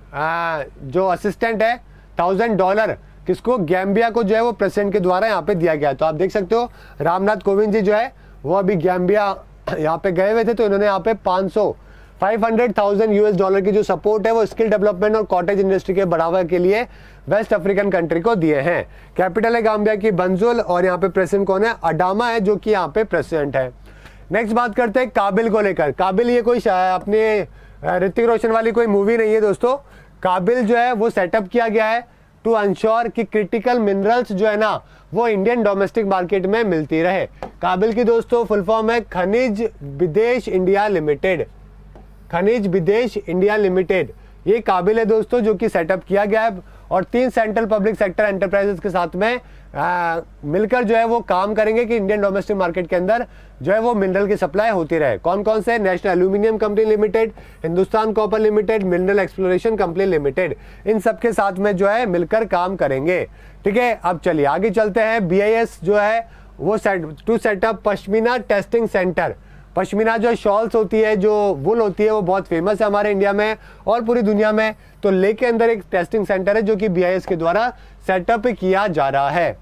जो असिस्टेंट है थाउजेंड डॉलर किसको, गैम्बिया को जो है वो प्रेसिडेंट के द्वारा यहाँ पे दिया गया है। तो आप देख सकते हो रामनाथ कोविंद जी जो है वो अभी गैम्बिया यहाँ पे गए हुए थे, तो इन्होंने यहाँ पे पाँच सौ five hundred thousand US dollar की जो सपोर्ट है वो स्किल डेवलपमेंट और कॉटेज इंडस्ट्री के बढ़ावा के लिए वेस्ट अफ्रीकन कंट्री को दिए हैं। कैपिटल है गाम्बिया की बंजुल, और यहाँ पे प्रेसिडेंट कौन है, अडामा है जो कि यहाँ पे प्रेसिडेंट है। नेक्स्ट बात करते हैं काबिल को लेकर। काबिल ये कोई अपने ऋतिक रोशन वाली कोई मूवी नहीं है दोस्तों। काबिल जो है वो सेटअप किया गया है टू अंश्योर कि क्रिटिकल मिनरल्स जो है ना वो इंडियन डोमेस्टिक मार्केट में मिलती रहे। काबिल की दोस्तों फुल फॉर्म है खनिज विदेश इंडिया लिमिटेड, खनिज विदेश इंडिया लिमिटेड। ये काबिल है दोस्तों जो कि सेटअप किया गया है, और तीन सेंट्रल पब्लिक सेक्टर एंटरप्राइजेस के साथ में आ, मिलकर जो है वो काम करेंगे कि इंडियन डोमेस्टिक मार्केट के अंदर जो है वो मिनरल की सप्लाई होती रहे। कौन कौन से, national aluminium company limited, Hindustan copper limited, mineral exploration company limited, इन सब के साथ में जो है मिलकर काम करेंगे। ठीक है, अब चलिए आगे चलते हैं। बी आई एस जो है वो set to setup pashmina testing centre. Pashmina जो शॉल्स होती है, जो वुल होती है, वो बहुत फेमस है हमारे इंडिया में और पूरी दुनिया में। तो ले के अंदर एक टेस्टिंग सेंटर है जो कि बी आई एस के द्वारा सेटअप किया जा रहा है।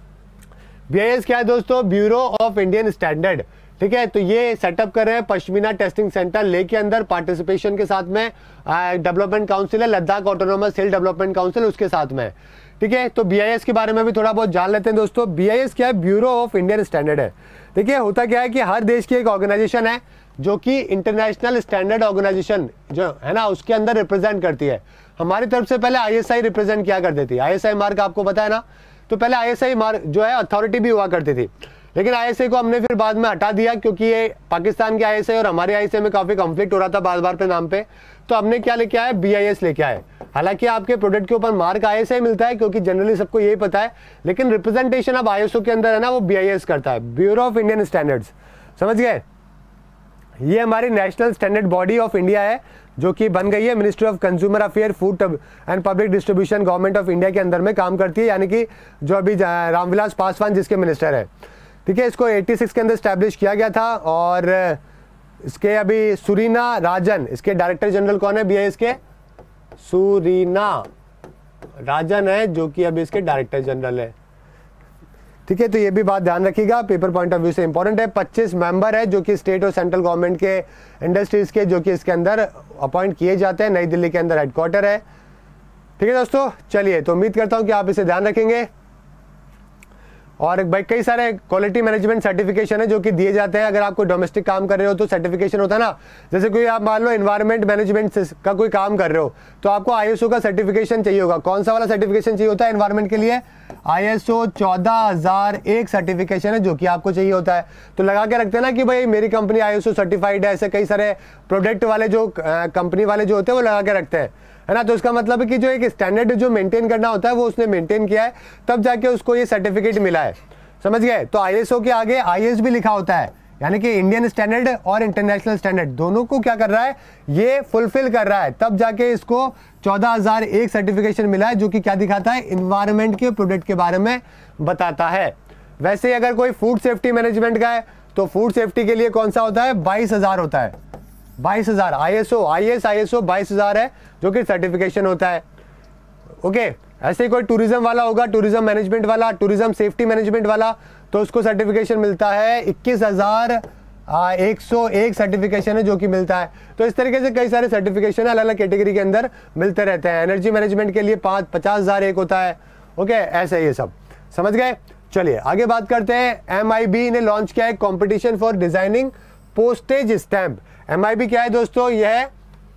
बी आई एस क्या है दोस्तों, ब्यूरो ऑफ इंडियन स्टैंडर्ड। ठीक है, तो ये सेटअप कर रहे हैं पश्मीना टेस्टिंग सेंटर ले के अंदर, पार्टिसिपेशन के साथ में डेवलपमेंट काउंसिल है, Ladakh autonomous hill development council उसके साथ में। ठीक है, तो बी आई एस के बारे में भी थोड़ा बहुत जान लेते हैं दोस्तों। बी आई एस क्या है, ब्यूरो ऑफ इंडियन स्टैंडर्ड है। देखिए होता क्या है कि हर देश की एक ऑर्गेनाइजेशन है जो कि इंटरनेशनल स्टैंडर्ड ऑर्गेनाइजेशन जो है ना उसके अंदर रिप्रेजेंट करती है। हमारी तरफ से पहले आई एस आई रिप्रेजेंट किया करती थी। आई एस आई मार्क आपको पता है ना, तो पहले आई एस आई मार्क जो है अथॉरिटी भी हुआ करती थी, लेकिन आई एस आई को हमने फिर बाद में हटा दिया क्योंकि ये पाकिस्तान के आई एस आई और हमारे आई एस आई में काफी कॉन्फ्लिक्ट हो रहा था बार बार पे नाम पे। तो हमने क्या लेके आया, बी आई एस लेके आए। हालांकि आपके प्रोडक्ट के ऊपर मार्क आई एस आई मिलता है क्योंकि जनरली सबको यही पता है, लेकिन रिप्रेजेंटेशन अब आई एस ओ के अंदर है ना वो बी आई एस करता है, ब्यूरो ऑफ इंडियन स्टैंडर्ड्स। समझ गए, ये हमारी national standard body of India है जो कि बन गई है ministry of consumer affair, food and public distribution, government of India के अंदर में काम करती है, यानी कि जो अभी रामविलास पासवान जिसके मिनिस्टर है। ठीक है, इसको छियासी के अंदर स्टैब्लिश किया गया था, और इसके अभी सुरीना राजन इसके डायरेक्टर जनरल कौन है बी आई एस के, सुरीना राजन है जो कि अभी इसके डायरेक्टर जनरल है। ठीक है, तो ये भी बात ध्यान रखिएगा, पेपर पॉइंट ऑफ व्यू से इंपॉर्टेंट है। पच्चीस मेंबर है जो कि स्टेट और सेंट्रल गवर्नमेंट के इंडस्ट्रीज के जो कि इसके अंदर अपॉइंट किए जाते हैं। नई दिल्ली के अंदर हेडक्वार्टर है। ठीक है दोस्तों, चलिए, तो उम्मीद करता हूं कि आप इसे ध्यान रखेंगे। और भाई कई सारे क्वालिटी मैनेजमेंट सर्टिफिकेशन है जो कि दिए जाते हैं। अगर आप कोई डोमेस्टिक काम कर रहे हो तो सर्टिफिकेशन होता है ना, जैसे कोई आप मान लो एनवायरमेंट मैनेजमेंट का कोई काम कर रहे हो तो आपको आई एस ओ का सर्टिफिकेशन चाहिए होगा। कौन सा वाला सर्टिफिकेशन चाहिए होता है एनवायरमेंट के लिए, आई एस ओ चौदह हजार एक सर्टिफिकेशन है जो कि आपको चाहिए होता है। तो लगा के रखते हैं ना कि भाई मेरी company I S O certified है, ऐसे कई सारे प्रोडक्ट वाले जो कंपनी वाले जो होते हैं वो लगा के रखते हैं, है ना। तो इसका मतलब है कि जो एक स्टैंडर्ड जो मेंटेन करना होता है वो उसने मेंटेन किया है, तब जाके उसको ये सर्टिफिकेट मिला है। समझ गए, तो आई एस ओ के आगे आई एस भी लिखा होता है, यानी कि इंडियन स्टैंडर्ड और इंटरनेशनल स्टैंडर्ड दोनों को क्या कर रहा है, ये फुलफिल कर रहा है, तब जाके इसको चौदह हज़ार एक सर्टिफिकेशन मिला है, जो कि क्या दिखाता है, इन्वायरमेंट के प्रोडक्ट के बारे में बताता है। वैसे अगर कोई फूड सेफ्टी मैनेजमेंट का है तो फूड सेफ्टी के लिए कौन सा होता है, बाईस हजार होता है, बाईस हजार आईएसओ आईएस आईएसओ बाईस हजार है जो कि सर्टिफिकेशन होता है। ओके, ऐसे ही कोई टूरिज्म वाला होगा, टूरिज्म मैनेजमेंट वाला, टूरिज्म सेफ्टी मैनेजमेंट वाला, तो उसको सर्टिफिकेशन मिलता है इक्कीस हजार एक सौ एक सर्टिफिकेशन है जो कि मिलता है। तो इस तरीके से कई सारे सर्टिफिकेशन अलग अलग कैटेगरी के अंदर मिलते रहते हैं। एनर्जी मैनेजमेंट के लिए पाँच पचास हजार एक होता है। ओके, ऐसे ये सब समझ गए। चलिए आगे बात करते हैं। एम आई बी ने लॉन्च किया है competition for designing postage stamp. M I B क्या है दोस्तों, यह है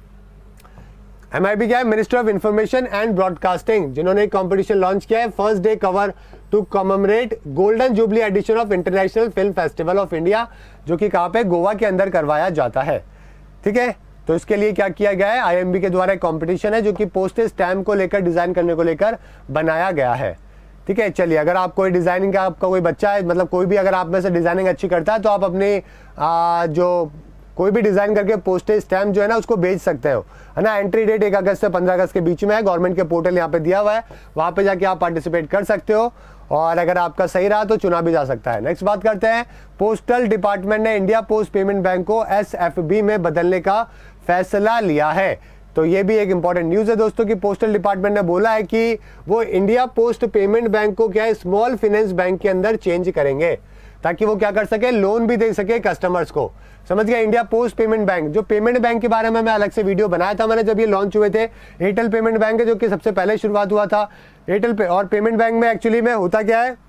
एम आई बी क्या है, minister of information and broadcasting, जिन्होंने एक कॉम्पिटिशन लॉन्च किया है, first day cover to commemorate golden jubilee edition of international film festival of India, जो कि कहाँ पे, गोवा के अंदर करवाया जाता है। ठीक है, तो इसके लिए क्या किया गया है, आई एम बी के द्वारा एक कॉम्पिटिशन है जो कि पोस्टेज स्टैम्प को लेकर, डिजाइन करने को लेकर बनाया गया है। ठीक है, चलिए अगर आप कोई डिजाइनिंग का आपका कोई बच्चा है, मतलब कोई भी अगर आप में से डिजाइनिंग अच्छी करता है, तो आप अपनी आ, जो कोई भी डिजाइन करके पोस्टेज स्टैम्प जो है ना उसको बेच सकते हो, है ना। एंट्री डेट एक अगस्त से पंद्रह अगस्त के बीच में है, गवर्नमेंट के पोर्टल यहाँ पे दिया हुआ है, वहां पे जाके आप पार्टिसिपेट कर सकते हो, और अगर आपका सही रहा तो चुना भी जा सकता है। नेक्स्ट बात करते हैं, पोस्टल डिपार्टमेंट ने इंडिया पोस्ट पेमेंट बैंक को एस एफ बी में बदलने का फैसला लिया है। तो ये भी एक इंपॉर्टेंट न्यूज है दोस्तों कि पोस्टल डिपार्टमेंट ने बोला है कि वो इंडिया पोस्ट पेमेंट बैंक को क्या है, स्मॉल फाइनेंस बैंक के अंदर चेंज करेंगे, ताकि वो क्या कर सके, लोन भी दे सके कस्टमर्स को। समझ गया, इंडिया पोस्ट पेमेंट बैंक, जो पेमेंट बैंक के बारे में मैं अलग से वीडियो बनाया था मैंने जब ये लॉन्च हुए थे। एयरटेल पेमेंट बैंक है जो कि सबसे पहले शुरुआत हुआ था एयरटेल पे, और पेमेंट बैंक में एक्चुअली में होता क्या है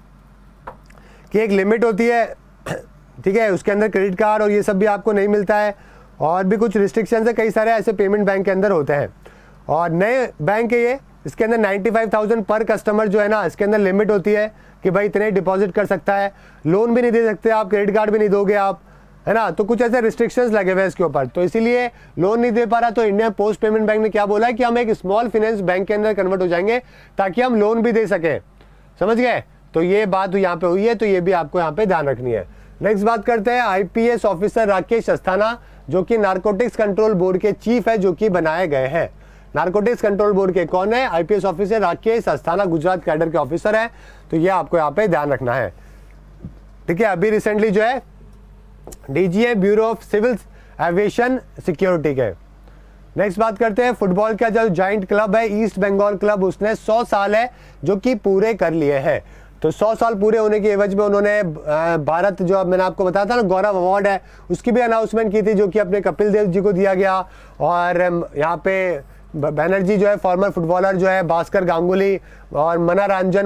कि एक लिमिट होती है, ठीक है, उसके अंदर क्रेडिट कार्ड और ये सब भी आपको नहीं मिलता है, और भी कुछ रिस्ट्रिक्शंस है, कई सारे ऐसे पेमेंट बैंक के अंदर होते हैं। और नए बैंक है ये, इसके अंदर नाइन्टी फाइव थाउजेंड पर कस्टमर जो है ना, इसके अंदर लिमिट होती है कि भाई इतने डिपॉजिट कर सकता है, लोन भी नहीं दे सकते आप, क्रेडिट कार्ड भी नहीं दोगे आप, है ना। तो कुछ ऐसे रिस्ट्रिक्शंस लगे हुए हैं इसके ऊपर, तो इसीलिए लोन नहीं दे पा रहा। तो इंडिया पोस्ट पेमेंट बैंक ने क्या बोला है कि हम एक स्मॉल फाइनेंस बैंक के अंदर कन्वर्ट हो जाएंगे ताकि हम लोन भी दे सके। समझ गए, तो ये बात यहाँ पे हुई है, तो ये भी आपको यहाँ पे ध्यान रखनी है। नेक्स्ट बात करते हैं, आईपीएस ऑफिसर राकेश अस्थाना जो कि नारकोटिक्स कंट्रोल बोर्ड के चीफ है, जो कि बनाए गए हैं। नारकोटिक्स कंट्रोल बोर्ड के कौन है, IPS officer Rakesh Asthana, Gujarat cadre के ऑफिसर है, तो ये आपको यहाँ पे ध्यान रखना है। ठीक है, अभी रिसेंटली जो है DGA bureau of civil aviation security के। नेक्स्ट बात करते हैं, फुटबॉल का जो जॉइंट क्लब है ईस्ट बंगाल क्लब, उसने सौ साल है जो कि पूरे कर लिए हैं। तो सौ साल पूरे होने की एवज में उन्होंने भारत, जो मैंने आपको बताया था ना गौरव अवार्ड है, उसकी भी अनाउंसमेंट की थी, जो कि अपने कपिल देव जी को दिया गया। और यहाँ पे बैनर्जी जो है फॉर्मर फुटबॉलर जो है भास्कर गांगुली और मनोरंजन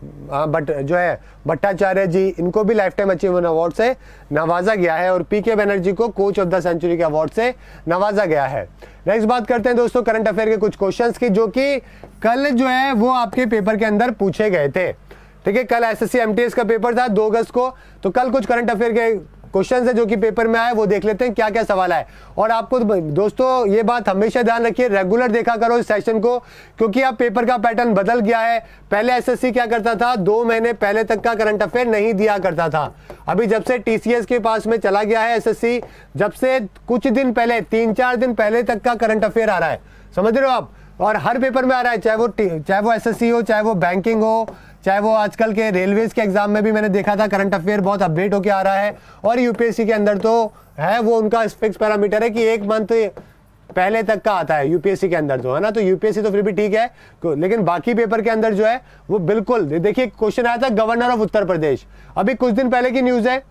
बट जो है भट्टाचार्य जी, इनको भी लाइफ टाइम अचीवमेंट अवार्ड से नवाजा गया है, और पीके बनर्जी को कोच ऑफ द सेंचुरी के अवार्ड से नवाजा गया है। नेक्स्ट बात करते हैं दोस्तों करंट अफेयर के कुछ क्वेश्चंस की, जो कि कल जो है वो आपके पेपर के अंदर पूछे गए थे। ठीक है, कल एसएससी एमटीएस का पेपर था दो अगस्त को, तो कल कुछ करंट अफेयर के क्वेश्चन है जो कि पेपर में आए, वो देख लेते हैं क्या क्या सवाल है। और आपको दोस्तों ये बात हमेशा ध्यान रखिए, रेगुलर देखा करो इस सेशन को, क्योंकि अब पेपर का पैटर्न बदल गया है। पहले एसएससी क्या करता था, दो महीने पहले तक का करंट अफेयर नहीं दिया करता था। अभी जब से टीसीएस के पास में चला गया है एसएससी, जब से कुछ दिन पहले, तीन चार दिन पहले तक का करंट अफेयर आ रहा है, समझ रहे हो आप, और हर पेपर में आ रहा है, चाहे वो चाहे वो एसएससी हो, चाहे वो बैंकिंग हो, चाहे वो आजकल के रेलवेज के एग्जाम में भी मैंने देखा था करंट अफेयर बहुत अपडेट होकर आ रहा है। और यूपीएससी के अंदर तो है वो उनका फिक्स पैरामीटर है कि एक मंथ पहले तक का आता है यूपीएससी के अंदर, तो है ना। तो यूपीएससी तो फिर भी ठीक है, लेकिन बाकी पेपर के अंदर जो है वो बिल्कुल, देखिए क्वेश्चन आया था गवर्नर ऑफ उत्तर प्रदेश, अभी कुछ दिन पहले की न्यूज है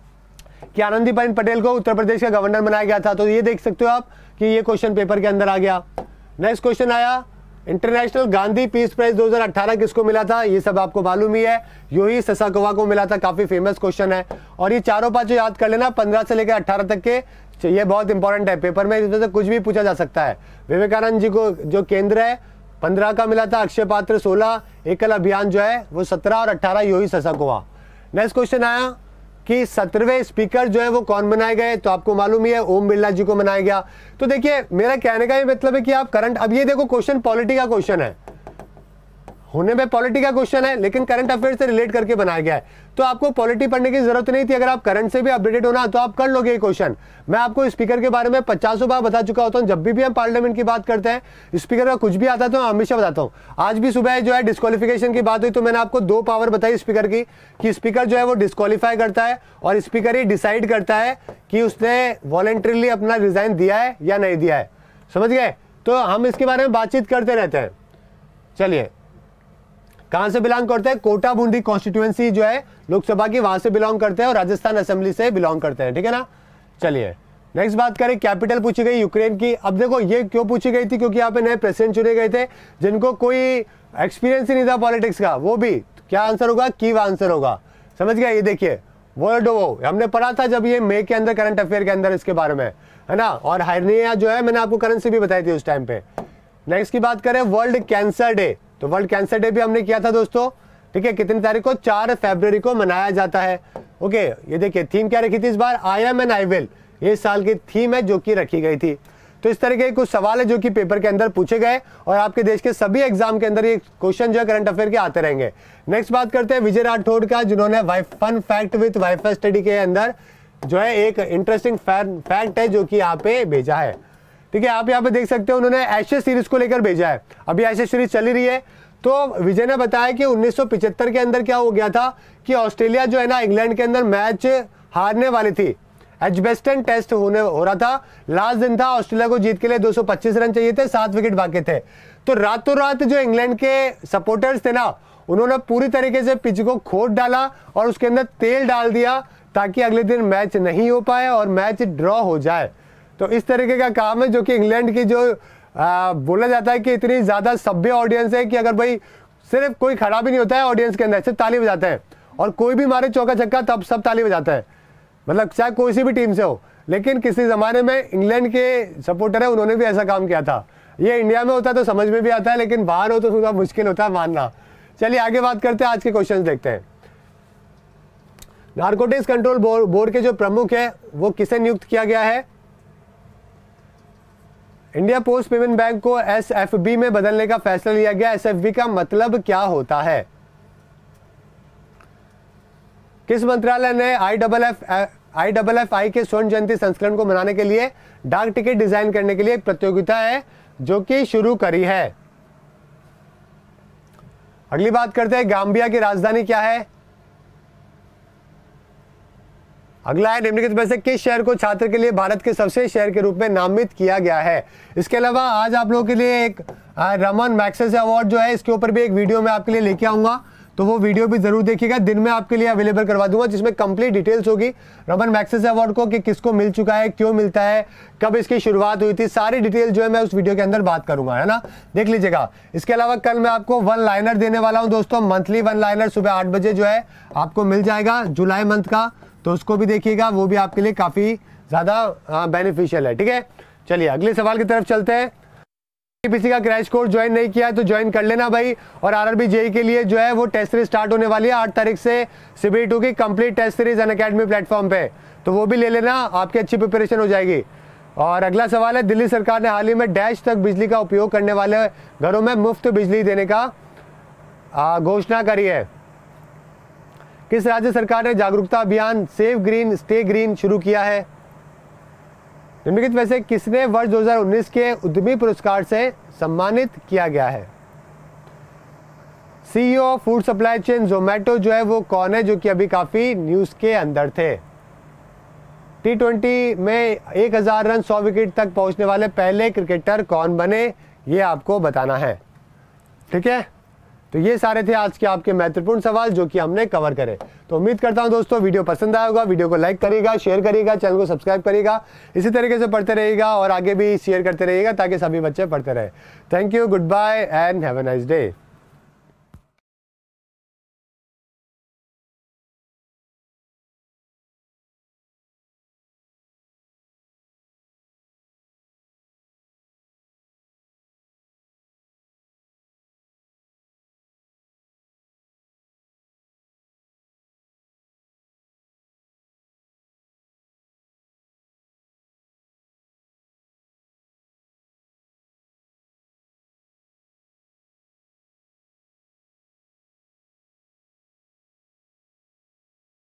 कि आनंदीबेन पटेल को उत्तर प्रदेश का गवर्नर बनाया गया था। तो ये देख सकते हो आप कि ये क्वेश्चन पेपर के अंदर आ गया। नेक्स्ट क्वेश्चन आया, इंटरनेशनल गांधी पीस प्राइज दो हज़ार अठारह किसको मिला था, ये सब आपको मालूम ही है, यूही ससाकोवा को मिला था, काफी फेमस क्वेश्चन है। और ये चारों पांचों याद कर लेना, पंद्रह से लेकर अठारह तक के, ये बहुत इंपॉर्टेंट है पेपर में, इसमें से कुछ भी पूछा जा सकता है। विवेकानंद जी को जो केंद्र है पंद्रह का मिला था, अक्षय पात्र सोलह, एकल अभियान जो है वो सत्रह और अठारह यूही ससाकोवा। नेक्स्ट क्वेश्चन आया कि सत्रहवें स्पीकर जो है वो कौन बनाए गए, तो आपको मालूम ही है ओम बिरला जी को बनाया गया। तो देखिए मेरा कहने का ये मतलब है कि आप करंट, अब ये देखो क्वेश्चन पॉलिटी का क्वेश्चन है, होने में पॉलिटी का क्वेश्चन है लेकिन करंट अफेयर से रिलेट करके बनाया गया है, तो आपको पॉलिटी पढ़ने की जरूरत नहीं थी। अगर आप करंट से भी अपडेटेड होना तो आप कर लोगे ये क्वेश्चन। मैं आपको स्पीकर के बारे में पचासों बार बता चुका होता हूँ। जब भी, भी हम पार्लियामेंट की बात करते हैं, स्पीकर का कुछ भी आता है तो मैं हमेशा बताता हूँ। आज भी सुबह जो है डिस्क्वालिफिकेशन की बात हुई तो मैंने आपको दो पावर बताई स्पीकर की, कि स्पीकर जो है वो डिस्क्वालीफाई करता है और स्पीकर ही डिसाइड करता है कि उसने वॉलंटरीली अपना रिजाइन दिया है या नहीं दिया है। समझ गए? तो हम इसके बारे में बातचीत करते रहते हैं। चलिए, कहां से बिलोंग करते हैं? कोटा बूंदी कॉन्स्टिट्यूएंसी जो है लोकसभा की, वहां से बिलोंग करते हैं और राजस्थान असेंबली से बिलोंग करते हैं। ठीक है ना? चलिए नेक्स्ट बात करें, कैपिटल पूछी गई यूक्रेन की। अब देखो ये क्यों पूछी गई थी, क्योंकि यहाँ पे नए प्रेसिडेंट चुने गए थे जिनको कोई एक्सपीरियंस ही नहीं था पॉलिटिक्स का। वो भी क्या आंसर होगा? कीव आंसर होगा। समझ गया? ये देखिए वर्ल्ड वो हमने पढ़ा था जब ये मे के अंदर करंट अफेयर के अंदर इसके बारे में, है ना। और हार्निया जो है मैंने आपको करेंसी भी बताई थी उस टाइम पे। नेक्स्ट की बात करें, वर्ल्ड कैंसर डे। तो वर्ल्ड कैंसर डे भी हमने किया था दोस्तों। ठीक है, कितनी तारीख को? चार फरवरी को मनाया जाता है। ओके, ये देखिए थीम क्या रखी थी इस बार? I M and I will, ये साल की थीम है जो कि रखी गई थी। तो इस तरह के कुछ सवाल है जो कि पेपर के अंदर पूछे गए और आपके देश के सभी एग्जाम के अंदर ये क्वेश्चन जो है करंट अफेयर के आते रहेंगे। नेक्स्ट बात करते हैं विजय राठौड़ का, जिन्होंने fun fact with wifi study के अंदर जो है एक इंटरेस्टिंग फैक्ट है जो कि यहाँ पे भेजा है। ठीक है, आप यहाँ पे देख सकते हो उन्होंने एशेज सीरीज को लेकर भेजा है। अभी एशेज सीरीज चली रही है। तो विजय ने बताया कि उन्नीस सौ पचहत्तर के अंदर क्या हो गया था कि ऑस्ट्रेलिया जो है ना इंग्लैंड के अंदर मैच हारने वाली थी। एजबेस्टन टेस्ट होने हो रहा था, लास्ट दिन था, ऑस्ट्रेलिया को जीत के लिए दो सौ पच्चीस रन चाहिए थे, सात विकेट बाकी थे। तो रातों रात जो इंग्लैंड के सपोर्टर्स थे ना, उन्होंने पूरी तरीके से पिच को खोद डाला और उसके अंदर तेल डाल दिया ताकि अगले दिन मैच नहीं हो पाए और मैच ड्रॉ हो जाए। तो इस तरीके का काम है जो कि इंग्लैंड की जो आ, बोला जाता है कि इतनी ज्यादा सभ्य ऑडियंस है कि अगर भाई सिर्फ कोई खड़ा भी नहीं होता है ऑडियंस के अंदर, सिर्फ ताली बजाते हैं और कोई भी मारे चौका छक्का तब सब ताली बजाता है, मतलब चाहे कोई सी भी टीम से हो। लेकिन किसी जमाने में इंग्लैंड के सपोर्टर है, उन्होंने भी ऐसा काम किया था। ये इंडिया में होता है तो समझ में भी आता है, लेकिन बाहर हो तो थोड़ा मुश्किल होता है मानना। चलिए आगे बात करते हैं, आज के क्वेश्चन देखते हैं। नारकोटिक्स कंट्रोल बोर्ड के जो प्रमुख है वो किसे नियुक्त किया गया है? इंडिया पोस्ट पेमेंट बैंक को एस एफ बी में बदलने का फैसला लिया गया। एस एफ बी का मतलब क्या होता है? किस मंत्रालय ने I double F I double F I के स्वर्ण जयंती संस्करण को मनाने के लिए डाक टिकट डिजाइन करने के लिए एक प्रतियोगिता है जो कि शुरू करी है? अगली बात करते हैं, गाम्बिया की राजधानी क्या है? अगला है, निम्नलिखित में से किस शहर को छात्र के लिए भारत के सबसे शहर के रूप में नामित किया गया है? इसके अलावा आज आप लोगों के लिए एक रमन मैग्सेसे अवार्ड जो है, इसके ऊपर भी एक वीडियो मैं आपके लिए लेके आऊंगा, तो वो वीडियो भी जरूर देखिएगा। दिन में आपके लिए अवेलेबल करवा दूंगा जिसमें कंप्लीट डिटेल्स होगी रमन मैग्सेसे अवार्ड को, कि किसको मिल चुका है, क्यों मिलता है, कब इसकी शुरुआत हुई थी, सारी डिटेल जो है मैं उस वीडियो के अंदर बात करूंगा, है ना, देख लीजिएगा। इसके अलावा कल मैं आपको वन लाइनर देने वाला हूं दोस्तों, मंथली वन लाइनर सुबह आठ बजे जो है आपको मिल जाएगा जुलाई मंथ का, तो उसको भी देखिएगा, वो भी आपके लिए काफी ज्यादा बेनिफिशियल है। ठीक है, चलिए अगले सवाल की तरफ चलते हैं। पीसी का क्रैश कोर्स ज्वाइन नहीं किया है तो ज्वाइन कर लेना भाई। और आरआरबी जेई के लिए जो है वो टेस्ट सीरीज स्टार्ट होने वाली है आठ तारीख से, सीबीटी टू की complete test series Unacademy platform पे, तो वो भी ले लेना, आपकी अच्छी प्रिपरेशन हो जाएगी। और अगला सवाल है, दिल्ली सरकार ने हाल ही में डैश तक बिजली का उपयोग करने वाले घरों में मुफ्त बिजली देने का घोषणा करी है। किस राज्य सरकार ने जागरूकता अभियान सेव ग्रीन स्टे ग्रीन शुरू किया है? निम्नलिखित में से किसने वर्ष दो हज़ार उन्नीस के उद्यमी पुरस्कार से सम्मानित किया गया है? CEO food supply chain Zomato जो है वो कौन है, जो कि अभी काफी न्यूज के अंदर थे? टी ट्वेंटी में एक हजार रन सौ विकेट तक पहुंचने वाले पहले क्रिकेटर कौन बने, ये आपको बताना है। ठीक है, तो ये सारे थे आज के आपके महत्वपूर्ण सवाल जो कि हमने कवर करे। तो उम्मीद करता हूं दोस्तों वीडियो पसंद आया होगा, वीडियो को लाइक करिएगा, शेयर करिएगा, चैनल को सब्सक्राइब करिएगा, इसी तरीके से पढ़ते रहिएगा और आगे भी शेयर करते रहिएगा ताकि सभी बच्चे पढ़ते रहे। Thank you, good bye and have a nice day.